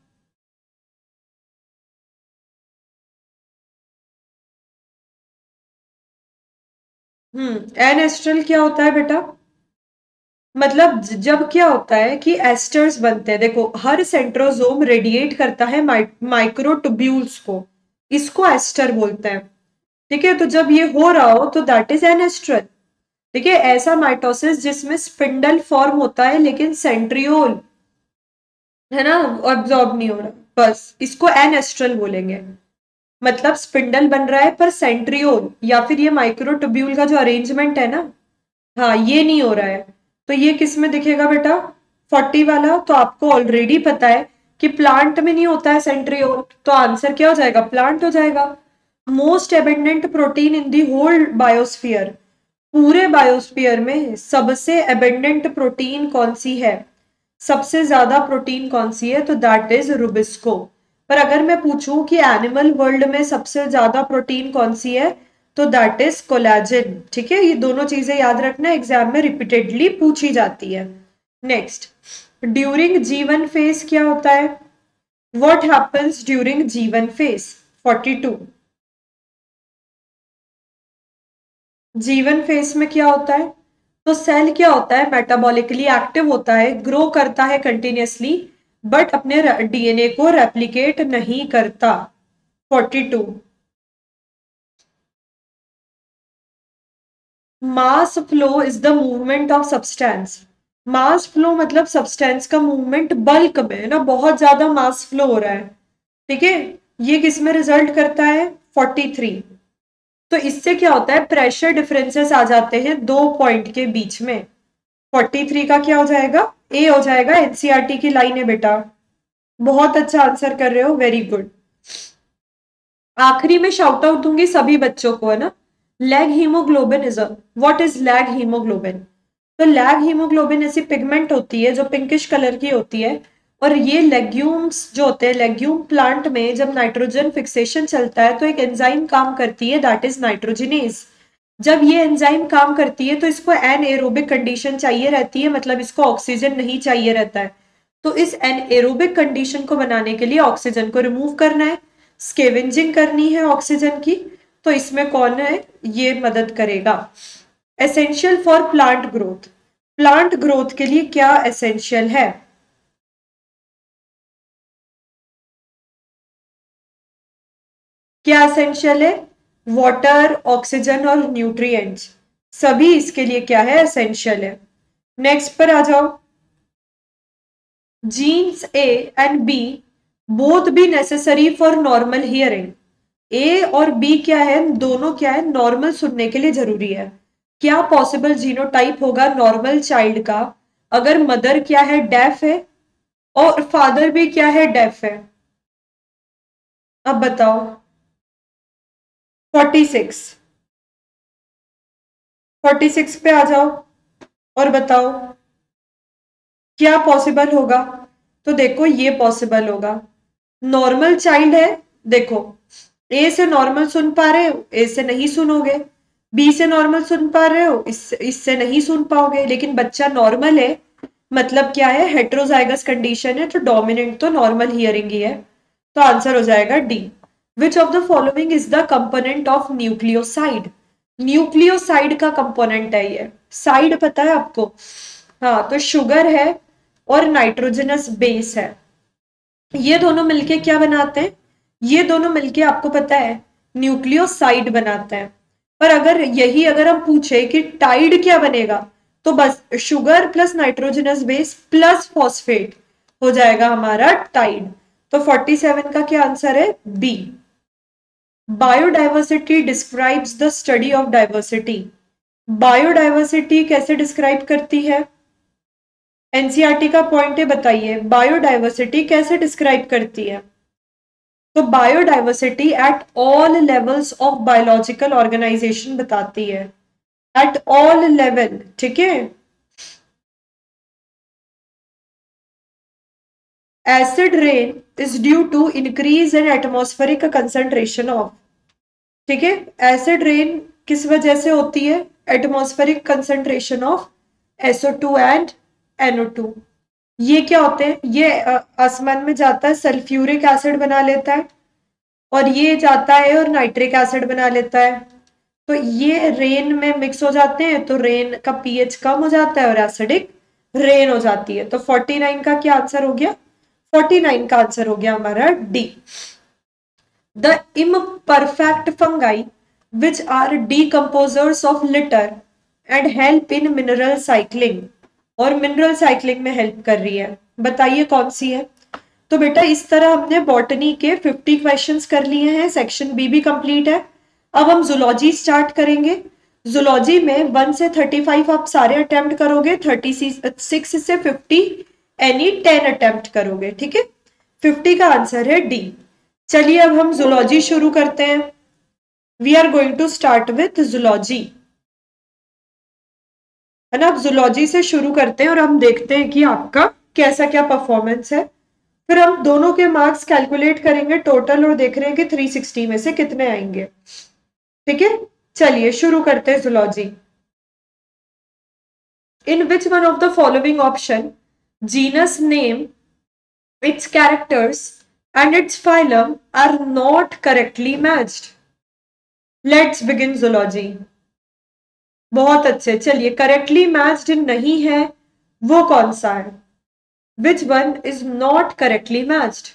एनेस्ट्रल क्या होता है बेटा? मतलब जब क्या होता है कि एस्टर्स बनते हैं, देखो हर सेंट्रोजोम रेडिएट करता है माइक्रोट्यूब्यूल्स को, इसको एस्टर बोलते हैं। ठीक है, तो जब ये हो रहा हो तो दैट इज एन एस्ट्रल। ठीक है, ऐसा माइटोसिस जिसमें स्पिंडल फॉर्म होता है लेकिन सेंट्रियोल, है ना, ऑब्जॉर्ब नहीं हो रहा, बस इसको एन एस्ट्रल बोलेंगे। मतलब स्पिंडल बन रहा है पर सेंट्रियोल या फिर ये माइक्रोट्यूब्यूल का जो अरेंजमेंट है ना, हाँ ये नहीं हो रहा है। तो ये किस में दिखेगा बेटा? 40 वाला तो आपको ऑलरेडी पता है कि प्लांट में नहीं होता है सेंट्रियोल, तो आंसर क्या हो जाएगा? प्लांट हो जाएगा। Most abundant protein in the whole biosphere, पूरे बायोस्फीयर में सबसे एबेंडेंट प्रोटीन कौन सी है? सबसे ज्यादा प्रोटीन कौन सी है? तो दैट इज रुबिस्को। पर अगर मैं पूछूं कि एनिमल वर्ल्ड में सबसे ज्यादा प्रोटीन कौन सी है, तो दैट इज कोलेजन। ठीक है, ये दोनों चीजें याद रखना, एग्जाम में रिपीटेडली पूछी जाती है। नेक्स्ट, ड्यूरिंग जीवन फेज क्या होता है? What happens during G one phase? 42। G one phase में क्या होता है? तो सेल क्या होता है? मेटाबॉलिकली एक्टिव होता है, ग्रो करता है कंटिन्यूअसली, बट अपने डीएनए को रेप्लिकेट नहीं करता। 42। Mass flow is the movement of substance. Mass flow मतलब सब्सटेंस का मूवमेंट बल्क में, है ना, बहुत ज्यादा मास फ्लो हो रहा है। ठीक है, ये किस में रिजल्ट करता है? 43। तो इससे क्या होता है? प्रेशर डिफरेंसेस आ जाते हैं दो पॉइंट के बीच में। 43 का क्या हो जाएगा? ए हो जाएगा। एनसीईआरटी की लाइन है बेटा, बहुत अच्छा आंसर कर रहे हो, वेरी गुड। आखिरी में शाउट आउट दूंगी सभी बच्चों को, है ना। Leghaemoglobin is what is leghaemoglobin? तो लैग हीमोग्लोबिन ऐसी पिगमेंट होती है जो पिंकिश कलर की होती है, और ये लेग्यूम्स जो होते हैं, लेग्यूम प्लांट में जब नाइट्रोजन फिक्सेशन चलता है तो एक एंजाइम काम करती है, दैट इज नाइट्रोजिनेज। जब ये एंजाइम काम करती है तो इसको एनएरोबिक कंडीशन चाहिए रहती है, मतलब इसको ऑक्सीजन नहीं चाहिए रहता है। तो इस एनएरोबिक कंडीशन को बनाने के लिए ऑक्सीजन को रिमूव करना है, स्केवेंजिंग करनी है ऑक्सीजन की। तो इसमें कौन है? ये मदद करेगा। Essential for plant growth, plant growth के लिए क्या एसेंशियल है? क्या एसेंशियल है? वाटर, ऑक्सीजन और न्यूट्रिएंट्स, सभी इसके लिए क्या है? एसेंशियल है। नेक्स्ट पर आ जाओ। Genes A and B both be necessary for normal hearing. A और बी क्या है? दोनों क्या है? नॉर्मल सुनने के लिए जरूरी है। क्या पॉसिबल जीनोटाइप होगा नॉर्मल चाइल्ड का अगर मदर क्या है? डेफ है, और फादर भी क्या है? डेफ है। अब बताओ। 46। 46 पे आ जाओ और बताओ क्या पॉसिबल होगा। तो देखो ये पॉसिबल होगा, नॉर्मल चाइल्ड है, देखो ए से नॉर्मल सुन पा रहे हो, ए से नहीं सुनोगे। बी से नॉर्मल सुन पा रहे हो, इससे नहीं सुन पाओगे। लेकिन बच्चा नॉर्मल है, मतलब क्या है? हेट्रोजाइगस कंडीशन है, तो डोमिनेंट तो नॉर्मल हियरिंग ही है। तो आंसर हो जाएगा D. Which of the following is the component of nucleoside? Nucleoside का कंपोनेंट है ये। साइड पता है आपको? हाँ, तो शुगर है और नाइट्रोजनस बेस है। ये दोनों मिलके क्या बनाते हैं? ये दोनों मिलके आपको पता है न्यूक्लियोसाइड बनाते हैं। पर अगर हम पूछे कि टाइड क्या बनेगा, तो बस sugar plus nitrogenous base plus phosphate हो जाएगा हमारा टाइड। तो 47 का क्या आंसर है? B. Biodiversity describes the study of diversity. Biodiversity कैसे डिस्क्राइब करती है? एनसीईआरटी का पॉइंट है, बताइए बायोडाइवर्सिटी कैसे डिस्क्राइब करती है? तो biodiversity at all levels of biological organisation बताती है, एट ऑल लेवल। ठीक है, acid rain is due to increase in atmospheric concentration of. ठीक है। एसिड रेन किस वजह से होती है? Atmospheric concentration of SO2 and NO2। ये क्या होते हैं? ये आसमान में जाता है, सल्फ्यूरिक एसिड बना लेता है, और ये जाता है और नाइट्रिक एसिड बना लेता है। तो ये रेन में मिक्स हो जाते हैं, तो रेन का pH कम हो जाता है और एसिडिक रेन हो जाती है। तो 49 का क्या आंसर हो गया? 49 का आंसर हो गया हमारा D. The imperfect fungi which are decomposers of litter and help in mineral cycling, और मिनरल साइक्लिंग में हेल्प कर रही है, बताइए कौन सी है? तो बेटा इस तरह हमने बॉटनी के 50 क्वेश्चंस कर लिए हैं, सेक्शन बी भी कंप्लीट है। अब हम जूलॉजी स्टार्ट करेंगे। जूलॉजी में 1 से 35 आप सारे अटेम्प्ट करोगे, 36 से 50 एनी 10 अटेम्प्ट करोगे, ठीक है। 50 का आंसर है डी। चलिए अब हम जूलॉजी शुरू करते हैं। We are going to start with zoology, है ना। अब जूलॉजी से शुरू करते हैं और हम देखते हैं कि आपका कैसा क्या परफॉर्मेंस है। फिर हम दोनों के मार्क्स कैलकुलेट करेंगे टोटल और देख रहे हैं कि 360 में से कितने आएंगे, ठीक है। चलिए शुरू करते हैं zoology. In which one of the following option genus name, its characters and its phylum are not correctly matched? Let's begin zoology. बहुत अच्छे। चलिए करेक्टली मैच्ड नहीं है वो कौन सा है? Which one is not correctly matched?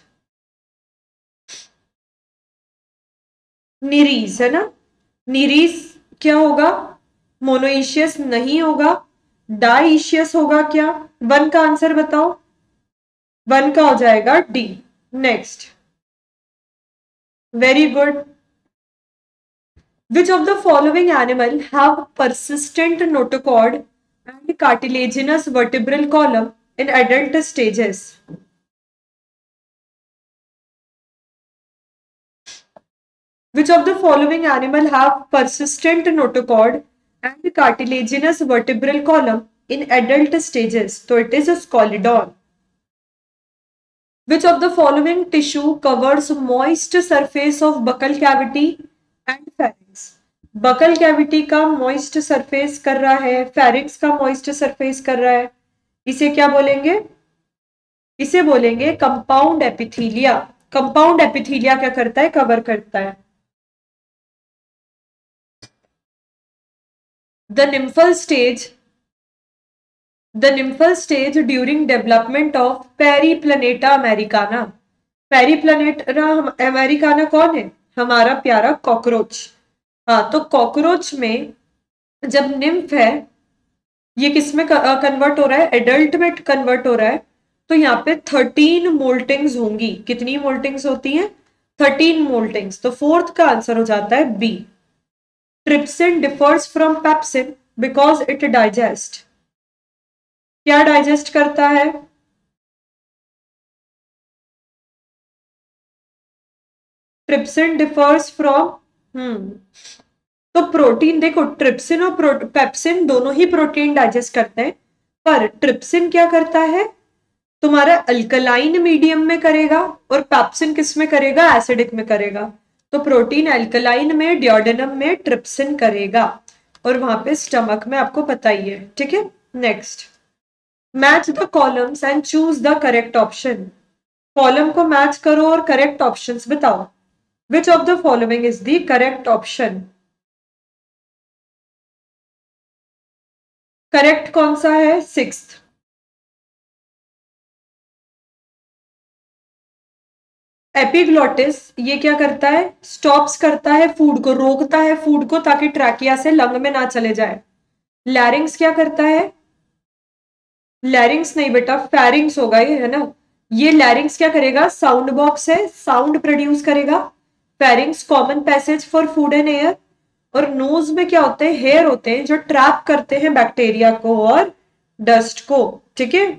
Nereis, है ना। निरीज क्या होगा? मोनोइशियस नहीं होगा, डाइशियस होगा क्या? वन का आंसर बताओ। वन का हो जाएगा D. Next, very good. Which of the following animal have persistent notochord and cartilaginous vertebral column in adult stages? Which of the following animal have persistent notochord and cartilaginous vertebral column in adult stages? So it is a Scalodon. Which of the following tissue covers moist surface of buccal cavity and pharynx? Buccal cavity का moist surface कर रहा है, फेरिक्स का moist surface कर रहा है, इसे क्या बोलेंगे? इसे बोलेंगे कंपाउंड एपिथीलिया। कंपाउंड एपिथीलिया क्या करता है? कवर करता है। The nymphal stage during development of Periplaneta americana. Periplaneta americana कौन है? हमारा प्यारा कॉकरोच। हाँ, तो कॉकरोच में जब निम्फ है, ये किस में कन्वर्ट हो रहा है? एडल्ट में कन्वर्ट हो रहा है। तो यहाँ पे 13 मोल्टिंग्स होंगी। कितनी मोल्टिंग्स होती हैं? 13 मोल्टिंग्स। तो फोर्थ का आंसर हो जाता है B. Trypsin differs from pepsin because it digest. क्या डाइजेस्ट करता है? ट्रिप्सिन डिफर्स फ्रॉम तो प्रोटीन। देखो ट्रिप्सिन और पेप्सिन दोनों ही प्रोटीन डाइजेस्ट करते हैं, पर ट्रिप्सिन क्या करता है? तुम्हारा अल्कलाइन मीडियम में करेगा और पेप्सिन किस में करेगा? एसिडिक में करेगा। तो प्रोटीन अल्कलाइन में, डियोडेनम में ट्रिप्सिन करेगा, और वहां पे स्टमक में आपको पता ही है, ठीक है। Next, match the columns and choose the correct option. Column को मैच करो और करेक्ट ऑप्शंस बताओ। Which of the following is the correct option? Correct कौन सा है? सिक्स्थ। एपिग्लोटिस ये क्या करता है? स्टॉप्स करता है फूड को, रोकता है फूड को ताकि ट्रैकिया से लंग में ना चले जाए। लैरिंग्स क्या करता है? लैरिंग्स नहीं बेटा, फेरिंग्स होगा ये, है ना। ये लैरिंग्स क्या करेगा? साउंड बॉक्स है, साउंड प्रोड्यूस करेगा। Pharynx common passage for food and air. और नोज में क्या होते हैं? हेयर होते हैं जो ट्रैप करते हैं बैक्टीरिया को और डस्ट को, ठीक है।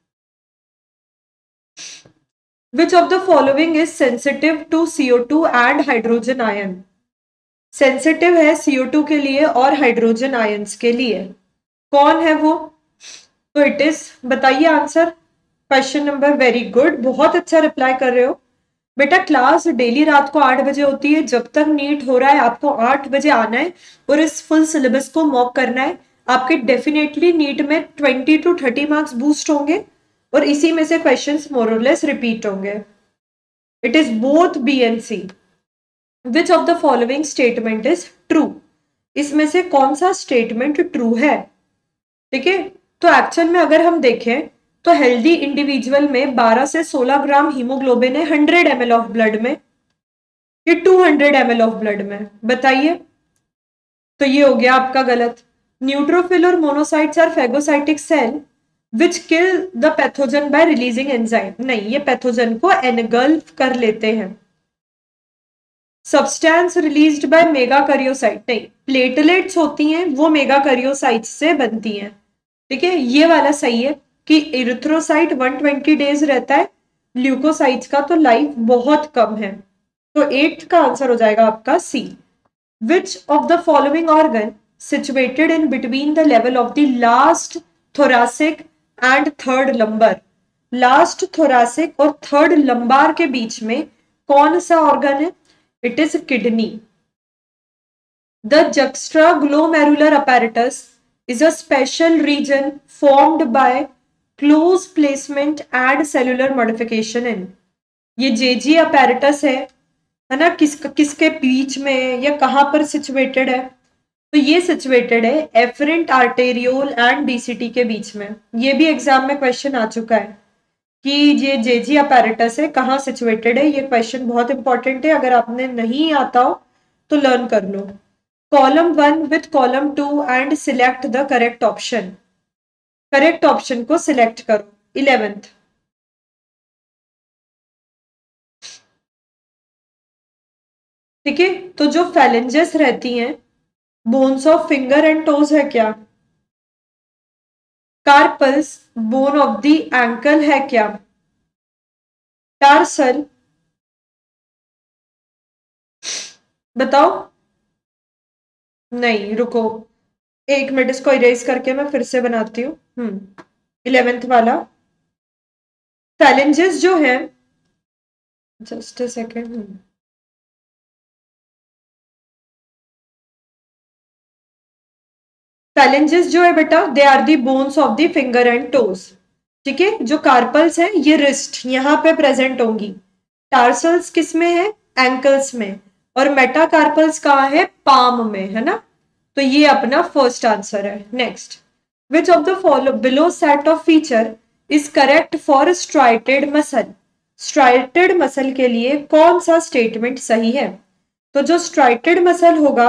Which of the following is sensitive to CO2 and hydrogen ion? Sensitive है CO2 के लिए और हाइड्रोजन आयंस के लिए। कौन है वो? तो इट इज, बताइए answer. Question number, very good, बहुत अच्छा रिप्लाई कर रहे हो। बेटा क्लास डेली रात को 8 बजे होती है, जब तक नीट हो रहा है आपको 8 बजे आना है और इस फुल सिलेबस को मॉक करना है। आपके डेफिनेटली नीट में 20 to 30 मार्क्स बूस्ट होंगे और इसी में से क्वेश्चंस मोर और लेस रिपीट होंगे। It is both B and C. Which of the following statement is true? इसमें से कौन सा स्टेटमेंट ट्रू है? ठीक है, तो एक्चुअल में अगर हम देखें तो हेल्दी इंडिविजुअल में 12 से 16 ग्राम हीमोग्लोबिन है 100 ml ऑफ ब्लड में, कि 200 ml ऑफ ब्लड में, बताइए। तो ये हो गया आपका गलत। न्यूट्रोफिल और monocytes are phagocytic cell which kill the pathogen by releasing enzyme, नहीं, ये पैथोजन को एनगल्फ कर लेते हैं। सब्सटेंस रिलीज्ड बाय मेगाकैरियोसाइट, नहीं, प्लेटलेट्स होती हैं वो मेगाकैरियोसाइट्स से बनती हैं। ठीक है, ये वाला सही है कि इरिथ्रोसाइट 120 डेज रहता है, ल्यूकोसाइट्स का तो लाइफ बहुत कम है। तो 8th का आंसर हो जाएगा आपका C. Which of the following organ situated in between the level of the last thoracic and third lumbar, last thoracic और थर्ड लंबार के बीच में कौन सा ऑर्गन है? It is kidney. The juxtaglomerular apparatus is a special region formed by close placement and cellular modification in, ये जेजी apparatus है ना, किसके बीच में या कहां पर सिचुएटेड है? तो ये सिचुएटेड है एफरेंट आर्टेरियोल एंड डीसीटी के बीच में। ये भी एग्जाम में क्वेश्चन आ चुका है कि ये जेजी अपैरेटस है कहाँ सिचुएटेड है। ये क्वेश्चन बहुत इंपॉर्टेंट है, अगर आपने नहीं आता हो तो लर्न कर लो। Column 1 with column 2 and select the correct option. Correct option को सिलेक्ट करो। 11th, ठीक है, तो जो फैलेंजेस रहती हैं bones of finger and toes है क्या? Carpals bone of the ankle है क्या? टार्सल, बताओ। नहीं, रुको 1 मिनट, इसको इरेज करके मैं फिर से बनाती हूँ। 11th वाला फैलेंजेस जो है, जस्ट अ सेकेंड, फैलेंजेस जो है बेटा they are the bones of the finger and toes. ठीक है, जो कार्पल्स है ये रिस्ट यहां पे प्रेजेंट होंगी। टार्सल्स किस में है? एंकल्स में। और मेटाकार्पल्स कहाँ है? पाम में, है ना। तो ये अपना फर्स्ट आंसर है। Next, which of the follow below set of feature is correct for striated muscle? Striated muscle के लिए कौन सा स्टेटमेंट सही है? तो जो स्ट्राइटेड मसल होगा,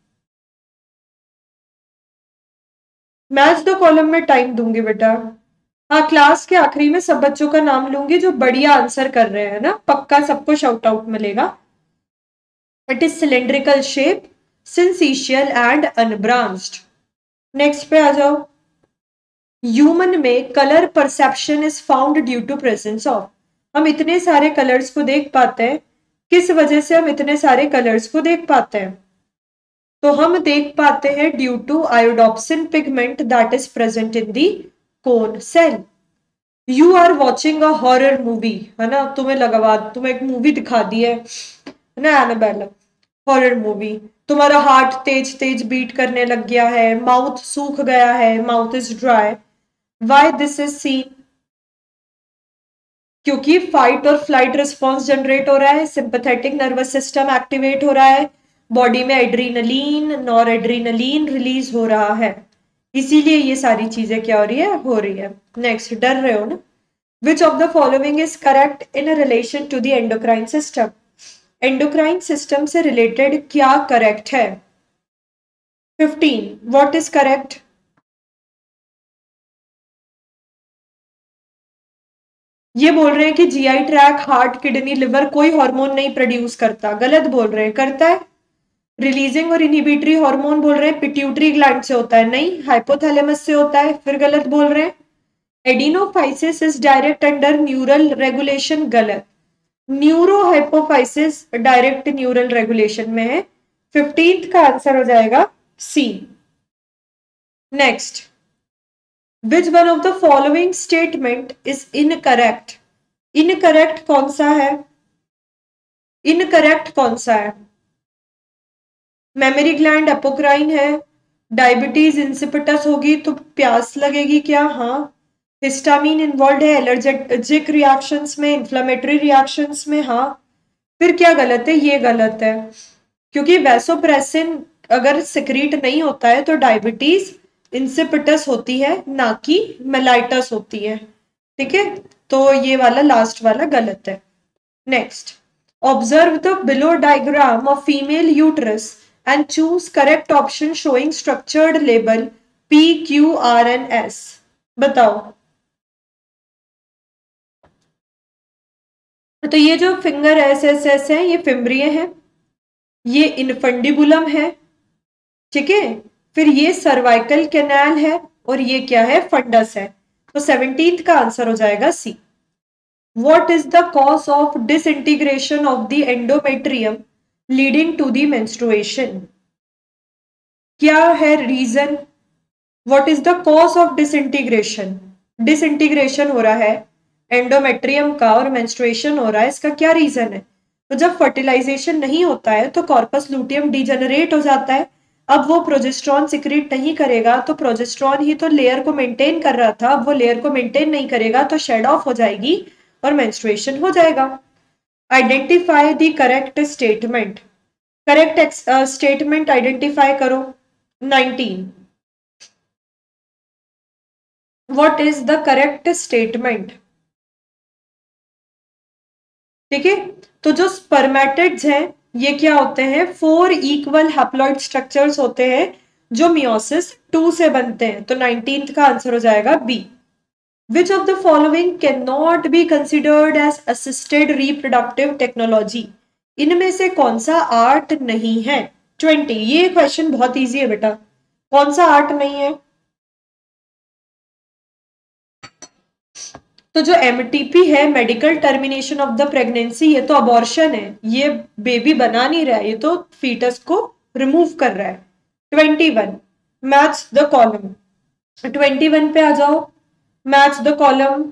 मैच द कॉलम में टाइम दूंगी बेटा। हाँ, क्लास के आखिरी में सब बच्चों का नाम लूंगी जो बढ़िया आंसर कर रहे हैं ना, पक्का सबको शाउट आउट मिलेगा। It is cylindrical shape, syncytial and unbranched. Next पे आ जाओ। ह्यूमन में colour perception is found due to presence of, हम इतने सारे कलर्स को देख पाते हैं, किस वजह से हम इतने सारे कलर्स को देख पाते हैं? तो हम देख पाते हैं due to iodopsin pigment that is present in the cone cell. You are watching a horror movie, है ना, तुम्हें एक मूवी दिखा दी है ना, एनाबेला हॉरर मूवी। तुम्हारा हार्ट तेज तेज बीट करने लग गया है, माउथ सूख गया है, mouth is dry. Why this is seen? क्योंकि फाइट और फ्लाइट रिस्पॉन्स जनरेट हो रहा है, सिंपैथेटिक नर्वस सिस्टम एक्टिवेट हो रहा है, बॉडी में एड्रीनलीन नॉर एड्रीनलीन रिलीज हो रहा है, इसीलिए ये सारी चीजें क्या हो रही है। नेक्स्ट, डर रहे हो ना। Which of the following is correct in relation to the endocrine system? Endocrine system से रिलेटेड क्या करेक्ट है? 15, व्हाट इज करेक्ट? ये बोल रहे हैं कि GI tract, heart, kidney, liver कोई हार्मोन नहीं प्रोड्यूस करता, गलत बोल रहे हैं। करता है। रिलीजिंग और इनहिबिटरी हार्मोन बोल रहे हैं पिट्यूटरी ग्लैंड से होता है, नहीं, हाइपोथैलेमस से होता है, फिर गलत बोल रहे हैं। Adenohypophysis is direct under neural regulation, गलत। न्यूरोहाइपोफाइसिस डायरेक्ट न्यूरल रेगुलेशन में है। 15th का आंसर हो जाएगा C. Next, which one of the following statement is incorrect? Incorrect कौन सा है? इनकरेक्ट कौन सा है? मेमोरी ग्लैंड एपोक्राइन है, डायबिटीज इंसिपिटस होगी तो प्यास लगेगी क्या? हाँ। हिस्टामिन इन्वॉल्व है एलर्जेटिक रिएक्शंस में, इन्फ्लेमेटरी रिएक्शंस में, हाँ। फिर क्या गलत है? ये गलत है, क्योंकि वैसोप्रेसिन अगर सिक्रीट नहीं होता है तो डायबिटीज इंसिपिटस होती है, ना कि मेलाइटस होती है। ठीक है, तो ये वाला लास्ट वाला गलत है। Next, observe the below diagram of female uterus and choose correct option showing structured label PQRNS। बताओ। तो ये जो फिंगर एस है ये फिम्ब्रिय है, ये इनफंडिबुलम है, ठीक है। फिर ये सर्वाइकल कैनाल है और ये क्या है? फंडस है। तो 17th का आंसर हो जाएगा सी। What is the cause of disintegration of the endometrium leading to the menstruation? क्या है reason? What is the cause of disintegration? Disintegration हो रहा है एंडोमेट्रियम का और मेंस्ट्रुएशन हो रहा है, इसका क्या रीजन है? तो जब फर्टिलाइजेशन नहीं होता है तो कॉर्पस लूटियम डिजेनरेट हो जाता है। अब वो प्रोजेस्ट्रॉन सिक्रीट नहीं करेगा, तो प्रोजेस्ट्रॉन ही तो लेयर को मेंटेन कर रहा था, अब वो लेयर को मेंटेन नहीं करेगा तो शेड ऑफ हो जाएगी और मेंस्ट्रुएशन हो जाएगा। Identify the correct statement. Correct statement identify करो। 19, what is the correct statement? ठीक है, तो जो स्पर्मेटिड्स हैं ये क्या होते हैं? 4 इक्वल हैप्लॉइड स्ट्रक्चर्स होते हैं जो मियोसिस 2 से बनते हैं। तो 19th का आंसर हो जाएगा B. Which of the following can not be considered as assisted reproductive technology? इनमें से कौन सा आर्ट नहीं है? 20, ये क्वेश्चन बहुत इजी है बेटा। कौन सा आर्ट नहीं है? तो जो MTP है, medical termination of the pregnancy, ये तो अबॉर्शन है, ये बेबी बना नहीं रहा है, ये तो फीटस को रिमूव कर रहा है। 21, मैच द कॉलम। 21 पे आ जाओ, match the column.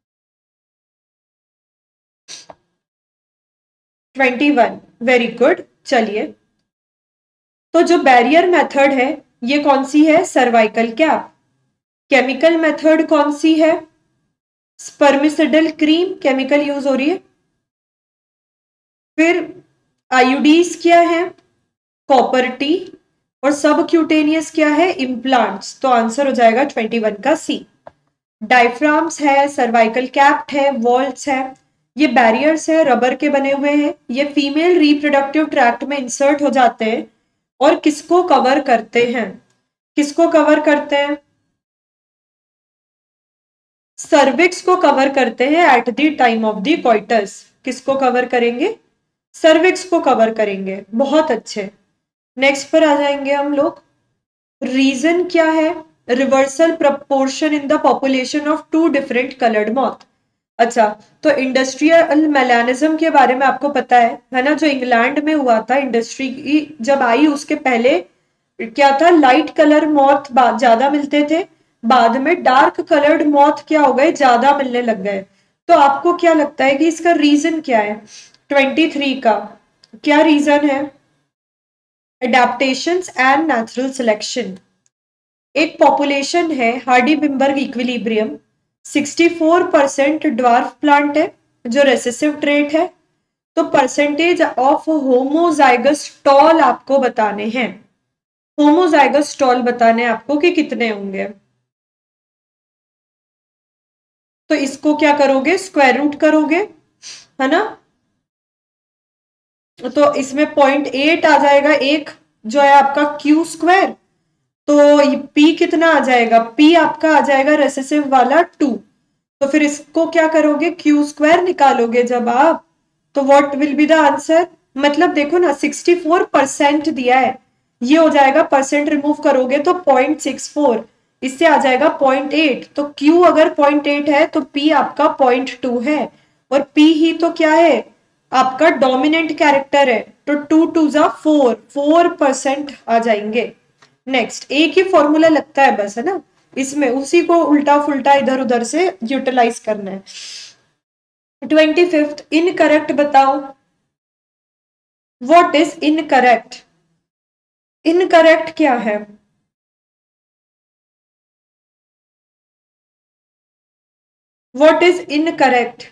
21, very good. चलिए, तो जो बैरियर मेथड है ये कौन सी है? Cervical cap. केमिकल मेथड कौन सी है? स्पर्मिसिडल क्रीम केमिकल यूज हो रही है। फिर आईयूडीज क्या है? Copper T. और सब क्यूटेनियस क्या है? इम्प्लांट्स। तो आंसर हो जाएगा 21 का सी। डायफ्राम्स है, सर्वाइकल कैप है, वॉल्ट्स है, ये बैरियर्स है, रबर के बने हुए हैं, ये फीमेल रिप्रोडक्टिव ट्रैक्ट में इंसर्ट हो जाते हैं और किसको कवर करते हैं? किसको कवर करते हैं? सर्विक्स को कवर करते हैं at the time of the coitus. किसको कवर करेंगे? सर्विक्स को कवर करेंगे। बहुत अच्छे। नेक्स्ट पर आ जाएंगे हम लोग। रीजन क्या है? Reversal proportion in the population of 2 different coloured moth. अच्छा, तो इंडस्ट्रियल मेलानिज्म के बारे में आपको पता है ना? जो इंग्लैंड में हुआ था, इंडस्ट्री जब आई उसके पहले क्या था? लाइट कलर मॉथ ज्यादा मिलते थे, बाद में डार्क कलर्ड मॉथ क्या हो गए? ज्यादा मिलने लग गए। तो आपको क्या लगता है कि इसका रीजन क्या है? 23 का क्या रीजन है? Adaptations and natural selection. एक पॉपुलेशन है हार्डी-विम्बर्ग इक्विलिब्रियम, 64% ड्वार्फ प्लांट है जो रेसेसिव ट्रेट है। तो परसेंटेज ऑफ होमोजाइगस टॉल आपको बताने हैं। होमोजाइगस टॉल बताने आपको कि कितने होंगे। तो इसको क्या करोगे? स्क्वायर रूट करोगे, है ना? तो इसमें 0.8 आ जाएगा, एक जो है आपका क्यू स्क्वायर। तो P कितना आ जाएगा? P आपका आ जाएगा रेसेसिव वाला 2। तो फिर इसको क्या करोगे? क्यू स्क्वायर निकालोगे जब आप, तो what will be the answer? मतलब देखो ना, 64% दिया है, ये हो जाएगा, परसेंट रिमूव करोगे तो 0.64, इससे आ जाएगा 0.8। तो Q अगर 0.8 है तो P आपका 0.2 है, और P ही तो क्या है? आपका डोमिनेंट कैरेक्टर है। तो 2 2 जा 4% आ जाएंगे। नेक्स्ट, एक ही फॉर्मूला लगता है बस, है ना? इसमें उसी को उल्टा फुल्टा इधर उधर से यूटिलाइज करना है। 25th, इनकरेक्ट बताओ। What is incorrect? इनकरेक्ट क्या है? What is incorrect?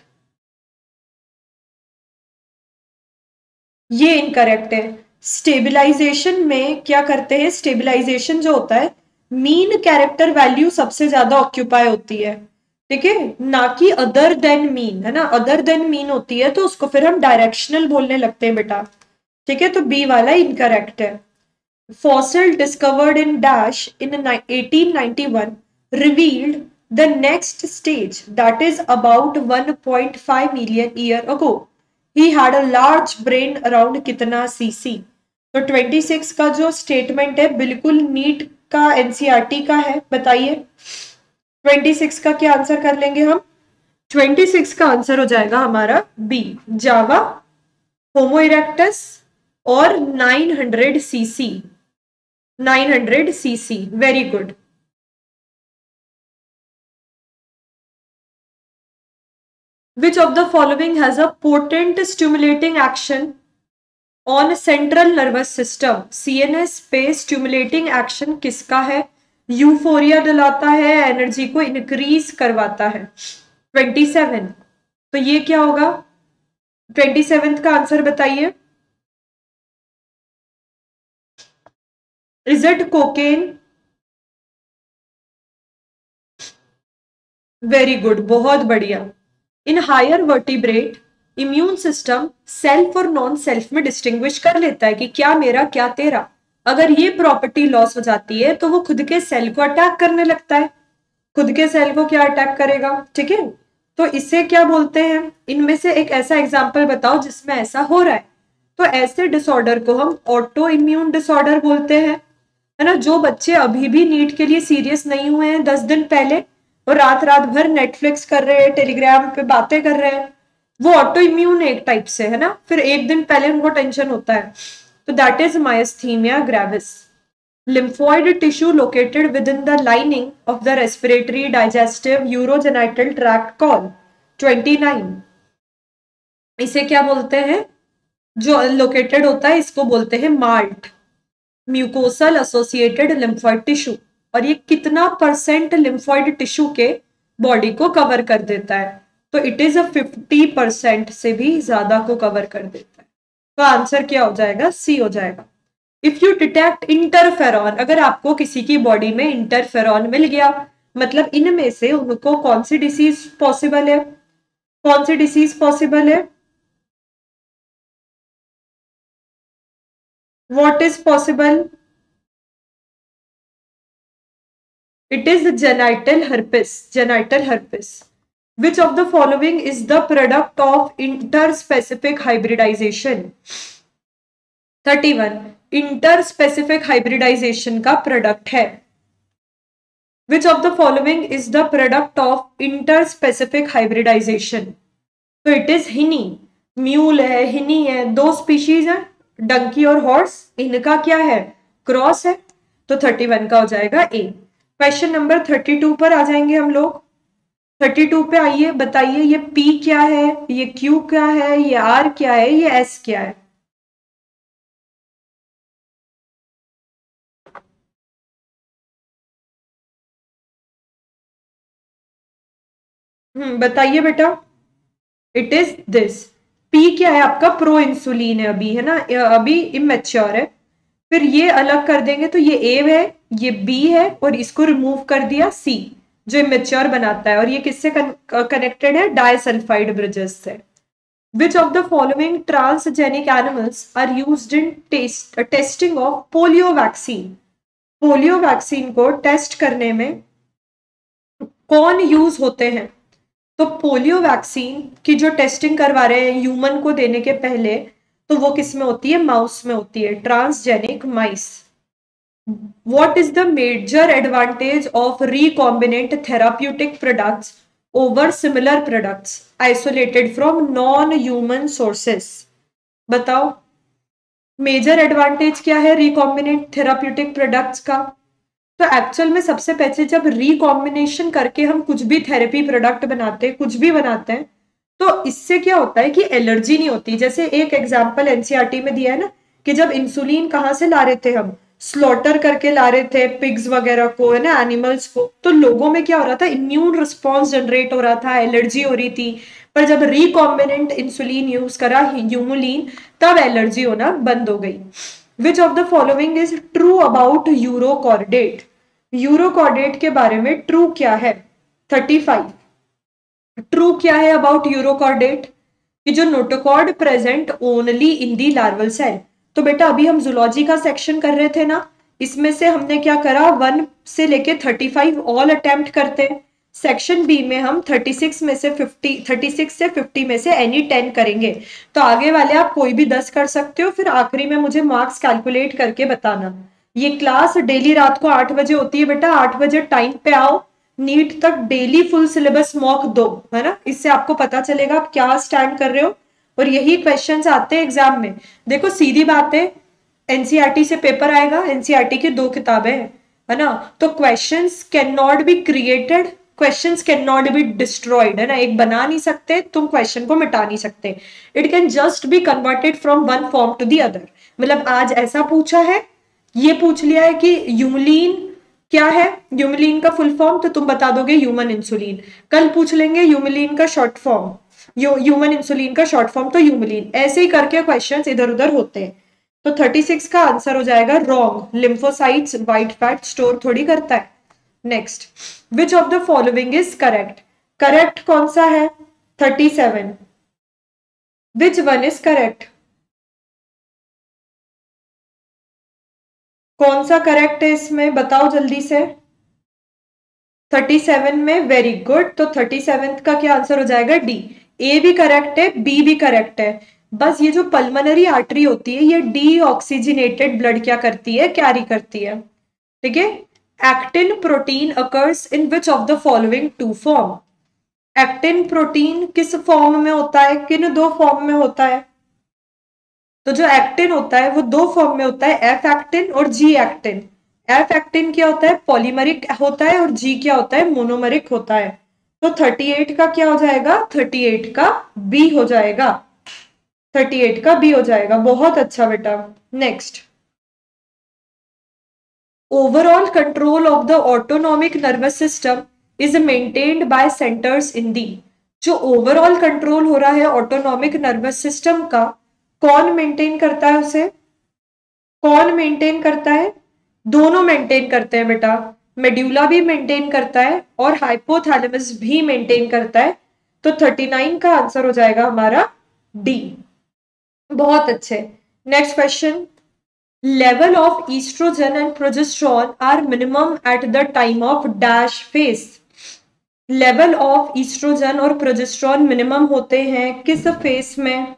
ये इनकरेक्ट है। स्टेबिलाईजेशन में क्या करते हैं? स्टेबिलाईजेशन जो होता है, मीन कैरेक्टर वैल्यू सबसे ज्यादा ऑक्यूपाई होती है, ठीक है, ना कि अदर देन मीन, है ना। अदर देन मीन होती है तो उसको फिर हम डायरेक्शनल बोलने लगते हैं बेटा, ठीक है। तो बी वाला इनकरेक्ट है। Fossil discovered in Dash in 1891 revealed the next stage, that is about 1.5 million year ago. He had a large brain around कितना सीसी? तो 26 का जो स्टेटमेंट है बिल्कुल नीट का एनसीईआरटी का है, बताइए 26 का क्या आंसर कर लेंगे हम? 26 का आंसर हो जाएगा हमारा बी, जावा, होमो इरेक्टस और 900 CC. 900 cc. Very good. Which of the following has a potent stimulating action on central nervous system? CNS पे stimulating action किसका है? यूफोरिया दिलाता है, एनर्जी को इंक्रीज करवाता है। 27, तो ये क्या होगा? 27 का आंसर बताइए। Is it cocaine? Very good, बहुत बढ़िया। In higher vertebrate immune system self और नॉन सेल्फ में डिस्टिंग्विश कर लेता है कि क्या मेरा क्या तेरा। अगर ये प्रॉपर्टी लॉस हो जाती है तो वो खुद के सेल को अटैक करने लगता है। खुद के सेल को क्या अटैक करेगा? ठीक है, तो इसे क्या बोलते हैं? इनमें से एक ऐसा एग्जाम्पल बताओ जिसमें ऐसा हो रहा है। तो ऐसे डिसऑर्डर को हम ऑटो इम्यून डिसऑर्डर बोलते हैं, है ना। जो बच्चे अभी भी नीट के लिए सीरियस नहीं हुए हैं 10 दिन पहले और रात रात भर नेटफ्लिक्स कर रहे हैं, टेलीग्राम पे बातें कर रहे हैं, वो ऑटो इम्यून एक टाइप से, है ना। फिर एक दिन पहले उनको टेंशन होता है, तो that is myasthenia gravis. Lymphoid tissue located within the lining of the respiratory digestive urogenital tract call. 29, इसे क्या बोलते हैं? जो लोकेटेड होता है इसको बोलते हैं MALT, mucosal associated lymphoid tissue. और ये कितना परसेंट लिम्फोइड टिश्यू के बॉडी को कवर कर देता है? तो इट इज अ 50% से भी ज्यादा को कवर कर देता है। तो आंसर क्या हो जाएगा? सी हो जाएगा। इफ यू डिटेक्ट इंटरफेरॉन, अगर आपको किसी की बॉडी में इंटरफेरॉन मिल गया, मतलब इनमें से उनको कौन सी डिसीज पॉसिबल है? कौन सी डिसीज पॉसिबल है? What is possible? It is genital herpes. Genital herpes. Which of the following is the product of interspecific hybridization? 31. Interspecific hybridization का product है। Which of the following is the product of interspecific hybridization? तो it is hinny. Mule है, hinny है, दो species है, डंकी और horse, इनका क्या है? क्रॉस है। तो 31 का हो जाएगा ए। क्वेश्चन नंबर 32 पर आ जाएंगे हम लोग। 32 पे आइए, बताइए ये P क्या है, ये Q क्या है, ये R क्या है, ये S क्या है? बताइए बेटा। It is this. P क्या है आपका? प्रो इंसुलिन है अभी, है ना, अभी इमेच्योर है। फिर ये अलग कर देंगे तो ये A है, ये B है, और इसको रिमूव कर दिया C जो इमेच्योर बनाता है। और ये किससे कनेक्टेड है? डाइसल्फाइड ब्रिजेस से। Which of the following transgenic animals are used in testing of polio vaccine? Polio vaccine को टेस्ट करने में कौन यूज होते हैं? तो पोलियो वैक्सीन की जो टेस्टिंग करवा रहे हैं ह्यूमन को देने के पहले, तो वो किस में होती है? माउस में होती है, transgenic mice. What is the major advantage of recombinant therapeutic products over similar products isolated from non-human sources? बताओ मेजर एडवांटेज क्या है रिकॉम्बिनेंट थेराप्यूटिक प्रोडक्ट्स का? तो एक्चुअल में सबसे पहले जब रिकॉम्बिनेशन करके हम कुछ भी थेरेपी प्रोडक्ट बनाते हैं, कुछ भी बनाते हैं, तो इससे क्या होता है कि एलर्जी नहीं होती। जैसे एक एग्जाम्पल एनसीईआरटी में दिया है ना कि जब इंसुलिन कहाँ से ला रहे थे, हम स्लॉटर करके ला रहे थे पिग्स वगैरह को, है ना, एनिमल्स को, तो लोगों में क्या हो रहा था, इम्यून रिस्पॉन्स जनरेट हो रहा था, एलर्जी हो रही थी। पर जब रिकॉम्बिनेंट इंसुलिन यूज करा, ह्यूमुलिन, तब एलर्जी होना बंद हो गई। Which of the following is true about urochordate? Urochordate के बारे में ट्रू क्या है? 35। ट्रू क्या है अबाउट यूरोकॉर्डेट? कि जो notochord present only in the larval cell. तो बेटा अभी हम जूलॉजी का सेक्शन कर रहे थे ना, इसमें से हमने क्या करा, 1 से लेके 35 ऑल अटेम्प्ट करते हैं। सेक्शन बी में हम 36 में से 50, 36 से 50 में से एनी 10 करेंगे। तो आगे वाले आप कोई भी 10 कर सकते हो, फिर आखिरी में मुझे मार्क्स कैलकुलेट करके बताना। ये क्लास डेली रात को 8 बजे होती है बेटा, 8 बजे टाइम पे आओ, नीट तक डेली फुल सिलेबस मॉक दो, है ना, इससे आपको पता चलेगा आप क्या स्टैंड कर रहे हो। और यही क्वेश्चंस आते हैं एग्जाम में। देखो सीधी बात है, एनसीईआरटी से पेपर आएगा, एनसीईआरटी की 2 किताबें है ना, तो questions can not be created, questions can not be destroyed, है ना, एक बना नहीं सकते तुम, क्वेश्चन को मिटा नहीं सकते। It can just be converted from one form to the other. मतलब आज ऐसा पूछा है, ये पूछ लिया है कि यूमलीन क्या है, यूमिलीन का फुल फॉर्म, तो तुम बता दोगे ह्यूमन इंसुलिन। कल पूछ लेंगे यूमिलीन का शॉर्ट फॉर्म, ह्यूमन इंसुलिन का शॉर्ट फॉर्म तो यूमिलीन। ऐसे ही करके क्वेश्चंस इधर उधर होते हैं। तो 36 का आंसर हो जाएगा wrong, lymphocytes white fat store थोड़ी करता है। Next, which of the following is correct? Correct कौन सा है? 37। Which one is correct? कौन सा करेक्ट है इसमें, बताओ जल्दी से। 37 में, वेरी गुड। तो 37 का क्या आंसर हो जाएगा? डी। ए भी करेक्ट है, बी भी करेक्ट है। बस ये जो पल्मोनरी आर्टरी होती है, ये डी ऑक्सीजनेटेड ब्लड क्या करती है, कैरी करती है। ठीक है। Actin protein occurs in which of the following 2 form? Actin protein किस फॉर्म में होता है, किन 2 फॉर्म में होता है? तो जो एक्टिन होता है वो 2 फॉर्म में होता है, एफ एक्टिन और जी एक्टिन। एफ एक्टिन क्या होता है, पॉलीमरिक होता है, और जी क्या होता है, मोनोमरिक होता है। तो 38 का क्या हो जाएगा, 38 का बी हो जाएगा, 38 का बी हो जाएगा। बहुत अच्छा बेटा। Next, overall control of the autonomic nervous system is maintained by centres in the. जो ओवरऑल कंट्रोल हो रहा है ऑटोनॉमिक नर्वस सिस्टम का, कौन मेंटेन करता है उसे? कौन मेंटेन करता है? दोनों मेंटेन करते हैं बेटा, मेड्यूला भी मेंटेन करता है और हाइपोथैलेमस भी मेंटेन करता है। तो 39 का आंसर हो जाएगा हमारा डी। बहुत अच्छे। Next question, level of oestrogen and progesterone are minimum at the time of dash phase. Level of oestrogen और प्रोजेस्टेरॉन मिनिमम होते हैं किस फेज में?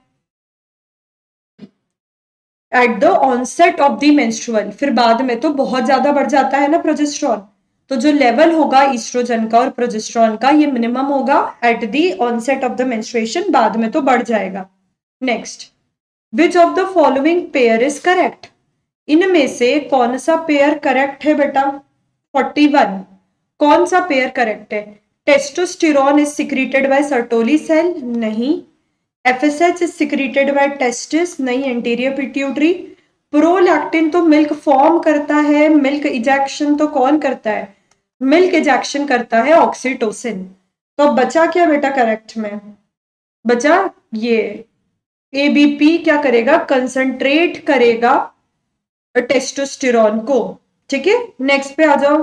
At the onset of the menstrual. फिर बाद में तो बहुत ज्यादा बढ़ जाता है ना प्रोजेस्टेरॉन, तो जो लेवल होगा ईस्ट्रोजन का और प्रोजेस्टेरॉन का, ये मिनिमम होगा at the onset of the menstruation, बाद में तो बढ़ जाएगा। Next, which of the following pair is correct? इनमें से कौन सा पेयर करेक्ट है बेटा? 41। कौन सा पेयर करेक्ट है? Testosterone is secreted by Sertoli cell, नहीं। FSH is secreted by testis, नहीं, एंटीरियर पिट्यूटरी। प्रोलैक्टिन तो मिल्क फॉर्म करता है, मिल्क इजेक्शन तो कौन करता है? मिल्क इजेक्शन करता है ऑक्सीटोसिन। तो बचा क्या बेटा करेक्ट में? बचा ये ABP क्या करेगा, कंसंट्रेट करेगा टेस्टोस्टेरोन को। ठीक है, नेक्स्ट पे आ जाओ।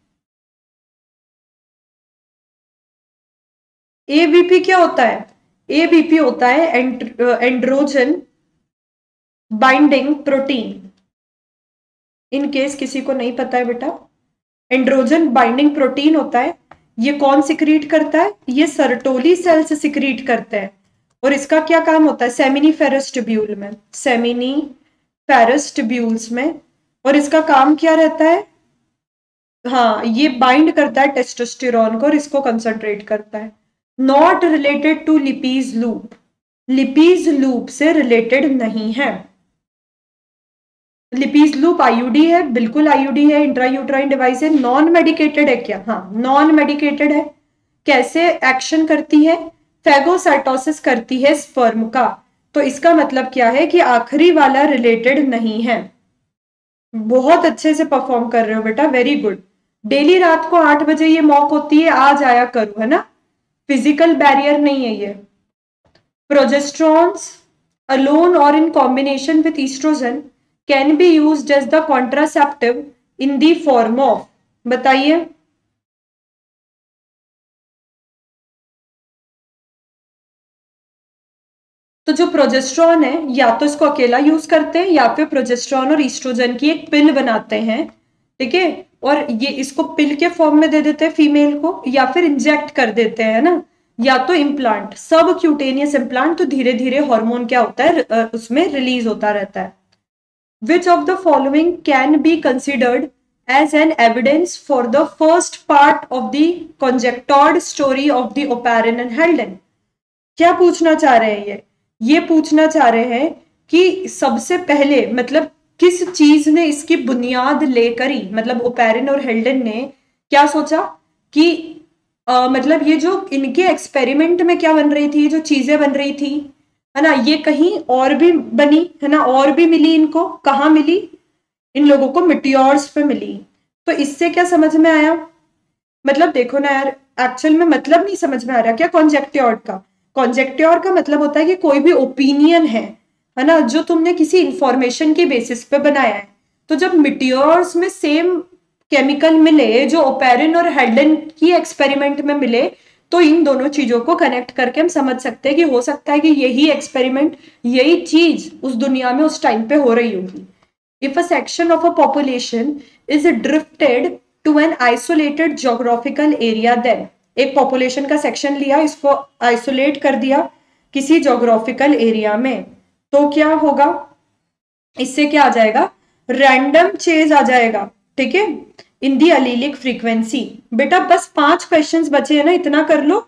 ABP क्या होता है? ABP होता है androgen binding protein. In case किसी को नहीं पता है बेटा, एंड्रोजन बाइंडिंग प्रोटीन होता है। ये कौन सिक्रीट करता है? ये सर्टोली सेल से सिक्रीट करता है। और इसका क्या काम होता है? सेमिनिफेरस ट्यूब्यूल में, सेमिनिफेरस ट्यूब्यूल्स में। और इसका काम क्या रहता है? हाँ, ये बाइंड करता है टेस्टोस्टेरोन को और इसको कंसंट्रेट करता है। Not related to Lippes loop, Lippes loop से रिलेटेड नहीं है। लिपीज लूप आईयूडी है, बिल्कुल आईयूडी है, इंट्रायूट्राइन डिवाइस है। नॉन मेडिकेटेड है क्या? हाँ, नॉन मेडिकेटेड है। कैसे एक्शन करती है? फैगोसाइटोसिस करती है स्पर्म का। तो इसका मतलब क्या है कि आखिरी वाला रिलेटेड नहीं है। बहुत अच्छे से परफॉर्म कर रहे हो बेटा, वेरी गुड। डेली रात को 8 बजे ये मॉक होती है, आ जाया करो, है ना, फिजिकल बैरियर नहीं है ये। प्रोजेस्ट्रॉन्स alone or in combination with estrogen can be used as the contraceptive in the form of, बताइए। तो जो प्रोजेस्ट्रॉन है, या तो इसको अकेला यूज करते हैं या फिर प्रोजेस्ट्रॉन और ईस्ट्रोजन की एक पिल बनाते हैं, ठीक है, और ये इसको पिल के फॉर्म में दे देते हैं फीमेल को, या फिर इंजेक्ट कर देते हैं ना, या तो इम्प्लांट, सब क्यूटेनियस इम्प्लांट। तो धीरे धीरे हार्मोन क्या होता है उसमें रिलीज होता रहता है। Which of the following can be considered as an evidence for the first part of the conjectured story of the Oparin and Haldane? क्या पूछना चाह रहे हैं ये पूछना चाह रहे हैं कि सबसे पहले मतलब किस चीज ने इसकी बुनियाद लेकर ही, मतलब ओपेरिन और हेल्डन ने क्या सोचा कि मतलब ये जो इनके एक्सपेरिमेंट में क्या बन रही थी, जो चीजें बन रही थी, है ना, ये कहीं और भी बनी, है ना, और भी मिली इनको। कहाँ मिली? इन लोगों को मिटियोर्स पे मिली। तो इससे क्या समझ में आया? मतलब देखो ना यार, एक्चुअल में मतलब नहीं समझ में आ रहा क्या कॉन्जेक्ट्योर का? कॉन्जेक्ट्योर का मतलब होता है कि कोई भी ओपिनियन है ना, जो तुमने किसी इंफॉर्मेशन के बेसिस पे बनाया है। तो जब मिटियोर्स में सेम केमिकल मिले जो ओपेरिन और हेल्डन की एक्सपेरिमेंट में मिले, तो इन दोनों चीजों को कनेक्ट करके हम समझ सकते हैं कि हो सकता है कि यही एक्सपेरिमेंट, यही चीज उस दुनिया में उस टाइम पे हो रही होगी। If a section of a population is drifted to an isolated geographical area, then एक पॉपुलेशन का सेक्शन लिया, इसको आइसोलेट कर दिया किसी ज्योग्राफिकल एरिया में, तो क्या होगा? इससे क्या आ जाएगा? रैंडम चेंज आ जाएगा, ठीक है, इन दी अलीलिक फ्रीक्वेंसी। बेटा बस 5 क्वेश्चंस बचे हैं ना, इतना कर लो,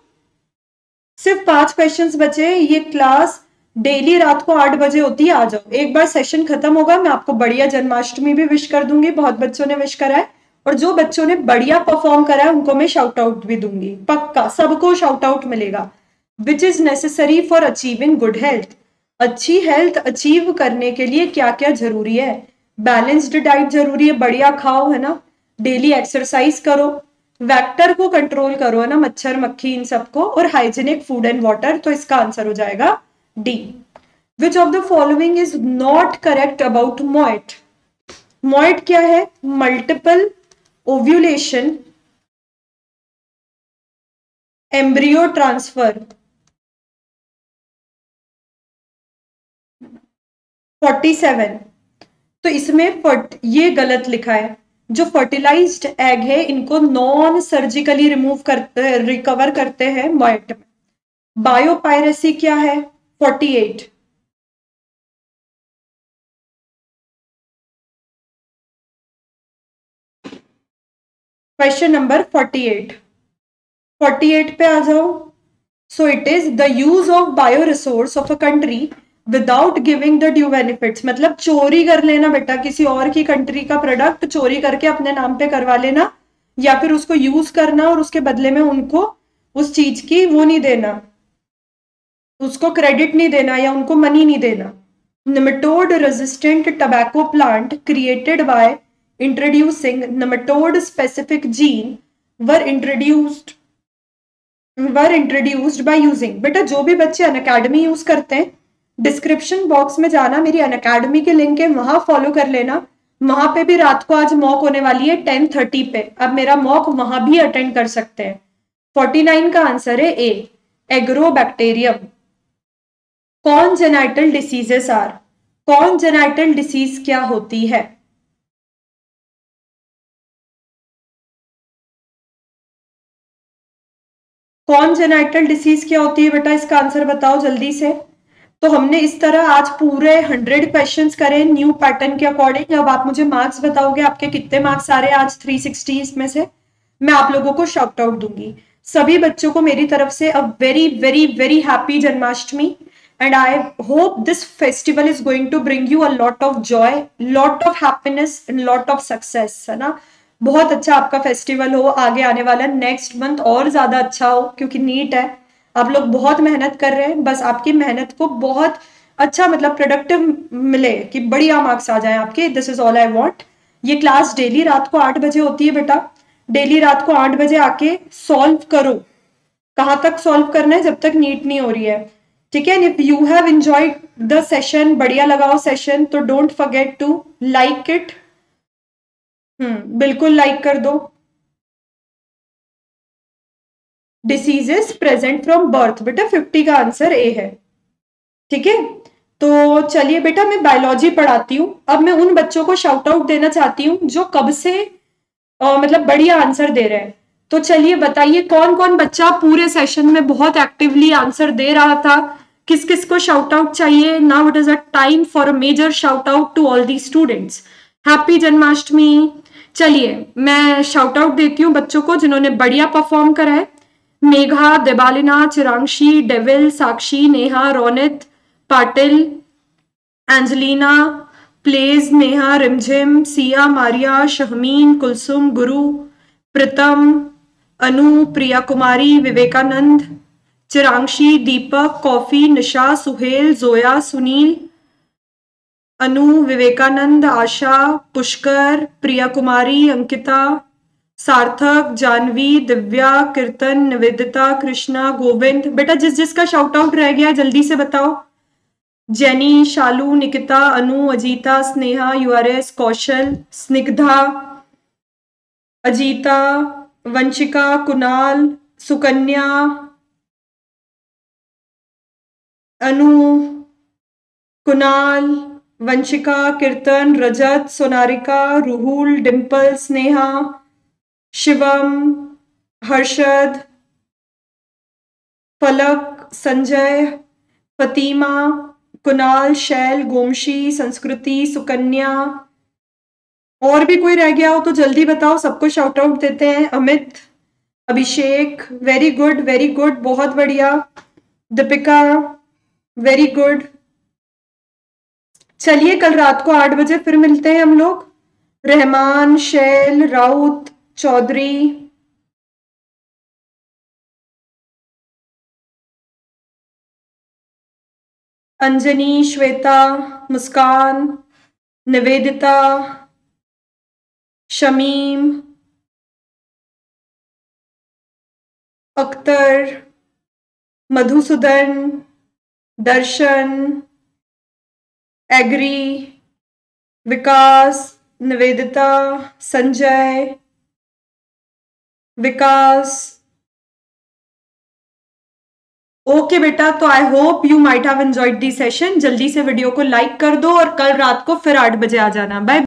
सिर्फ 5 क्वेश्चंस बचे हैं। ये क्लास डेली रात को 8 बजे होती है, आ जाओ। एक बार सेशन खत्म होगा, मैं आपको बढ़िया जन्माष्टमी भी विश कर दूंगी, बहुत बच्चों ने विश करा है, और जो बच्चों ने बढ़िया परफॉर्म करा है उनको मैं शाउट आउट भी दूंगी, पक्का सबको शाउट आउट मिलेगा। Which is necessary for achieving good health? अच्छी हेल्थ अचीव करने के लिए क्या क्या जरूरी है? बैलेंस्ड डाइट जरूरी है, बढ़िया खाओ, है ना, डेली एक्सरसाइज करो, वेक्टर को कंट्रोल करो, है ना, मच्छर मक्खी इन सबको, और हाइजीनिक फूड एंड वाटर। तो इसका आंसर हो जाएगा D. Which of the following is not correct about MOET? MOET क्या है? Multiple ovulation, embryo transfer, 47। तो इसमें ये गलत लिखा है। जो फर्टिलाइज्ड एग है इनको नॉन सर्जिकली रिमूव करते, रिकवर करते हैं मोएट में। बायोपायरेसी क्या है? 48। क्वेश्चन नंबर 48 पे आ जाओ। So it is the use of bio resource of a country without giving the due benefits. मतलब चोरी कर लेना बेटा, किसी और की कंट्री का प्रोडक्ट चोरी करके अपने नाम पे करवा लेना, या फिर उसको यूज करना और उसके बदले में उनको उस चीज की वो नहीं देना, उसको क्रेडिट नहीं देना या उनको मनी नहीं देना। Nematode resistant tobacco plant created by introducing nematode specific gene were introduced by using. बेटा जो भी बच्चे अनअकैडमी यूज करते हैं, डिस्क्रिप्शन बॉक्स में जाना, मेरी अनअकैडमी के लिंक है, वहां फॉलो कर लेना। वहां पे भी रात को आज मॉक होने वाली है 10:30 पे, अब मेरा मॉक वहां भी अटेंड कर सकते हैं। 49 का आंसर है A, Agrobacterium. Congenital diseases are, congenital disease क्या होती है? कॉन्जेनाइटल डिसीज क्या होती है बेटा? इसका आंसर बताओ जल्दी से। तो हमने इस तरह आज पूरे 100 क्वेश्चंस करे न्यू पैटर्न के अकॉर्डिंग। अब आप मुझे मार्क्स बताओगे, आपके कितने मार्क्स आ रहे हैं आज 360 इसमें से? मैं आप लोगों को शाउट आउट दूंगी। सभी बच्चों को मेरी तरफ से a very very very happy Janmashtami, and I hope this festival is going to bring you a lot of joy, lot of happiness and lot of success, है ना। बहुत अच्छा आपका फेस्टिवल हो, आगे आने वाला नेक्स्ट मंथ और ज्यादा अच्छा हो, क्योंकि नीट है, आप लोग बहुत मेहनत कर रहे हैं, बस आपकी मेहनत को बहुत अच्छा मतलब प्रोडक्टिव मिले कि बढ़िया मार्क्स आ जाए आपके। This is all I want. ये क्लास डेली रात को 8 बजे होती है बेटा। डेली रात को 8 बजे आके सॉल्व करो। कहाँ तक सॉल्व करना है? जब तक नीट नहीं हो रही है, ठीक है। If you have enjoyed the session, बढ़िया लगाओ सेशन, तो don't forget to like it. बिल्कुल लाइक कर दो। डिसीजेस प्रेजेंट फ्रॉम बर्थ, बेटा 50 का आंसर ए है, ठीक है। तो चलिए बेटा, मैं बायोलॉजी पढ़ाती हूँ। अब मैं उन बच्चों को शाउट आउट देना चाहती हूँ जो कब से मतलब बढ़िया आंसर दे रहे हैं। तो चलिए बताइए कौन कौन बच्चा पूरे सेशन में बहुत एक्टिवली आंसर दे रहा था, किस किस को शाउट आउट चाहिए। Now it is a time for a major shout out to all the students. Happy Janmashtami. चलिए मैं शाउट आउट देती हूँ बच्चों को जिन्होंने बढ़िया परफॉर्म करा है। मेघा, देबालिना, चिरांशी, डेविल, साक्षी, नेहा, रोनित, पाटिल, एंजलिना, प्लेज, नेहा, रिमझिम, सिया, मारिया, शहमीन, कुलसुम, गुरु, प्रीतम, अनु, प्रिया कुमारी, विवेकानंद, चिरांशी, दीपक, कॉफी, निशा, सुहेल, जोया, सुनील, अनु, विवेकानंद, आशा, पुष्कर, प्रिया कुमारी, अंकिता, सार्थक, जानवी, दिव्या, कीर्तन, निवेदिता, कृष्णा, गोविंद। बेटा जिस जिसका शाउट आउट रह गया जल्दी से बताओ। जेनी, शालू, निकिता, अनु, अजीता, स्नेहा, यूआरएस, कौशल, स्निग्धा, अजीता, वंशिका, कुणाल, सुकन्या, अनु, कुणाल, वंशिका, कीर्तन, रजत, सोनारिका, रुहुल, डिम्पल, स्नेहा, शिवम, हर्षद, फलक, संजय, फतीमा, कुणाल, शैल, गोमशी, संस्कृति, सुकन्या। और भी कोई रह गया हो तो जल्दी बताओ, सबको शाउट आउट देते हैं। Amit, Abhishek, very good very good, बहुत बढ़िया। Deepika, very good. चलिए कल रात को 8 बजे फिर मिलते हैं हम लोग। रहमान, शैल, राउत, चौधरी, अंजनी, श्वेता, मुस्कान, निवेदिता, शमीम, अख्तर, मधुसूदन, दर्शन, एग्री, विकास, निवेदिता, संजय, विकास। ओके बेटा, तो I hope you might have enjoyed the session. जल्दी से वीडियो को लाइक कर दो और कल रात को फिर 8 बजे आ जाना। बाय।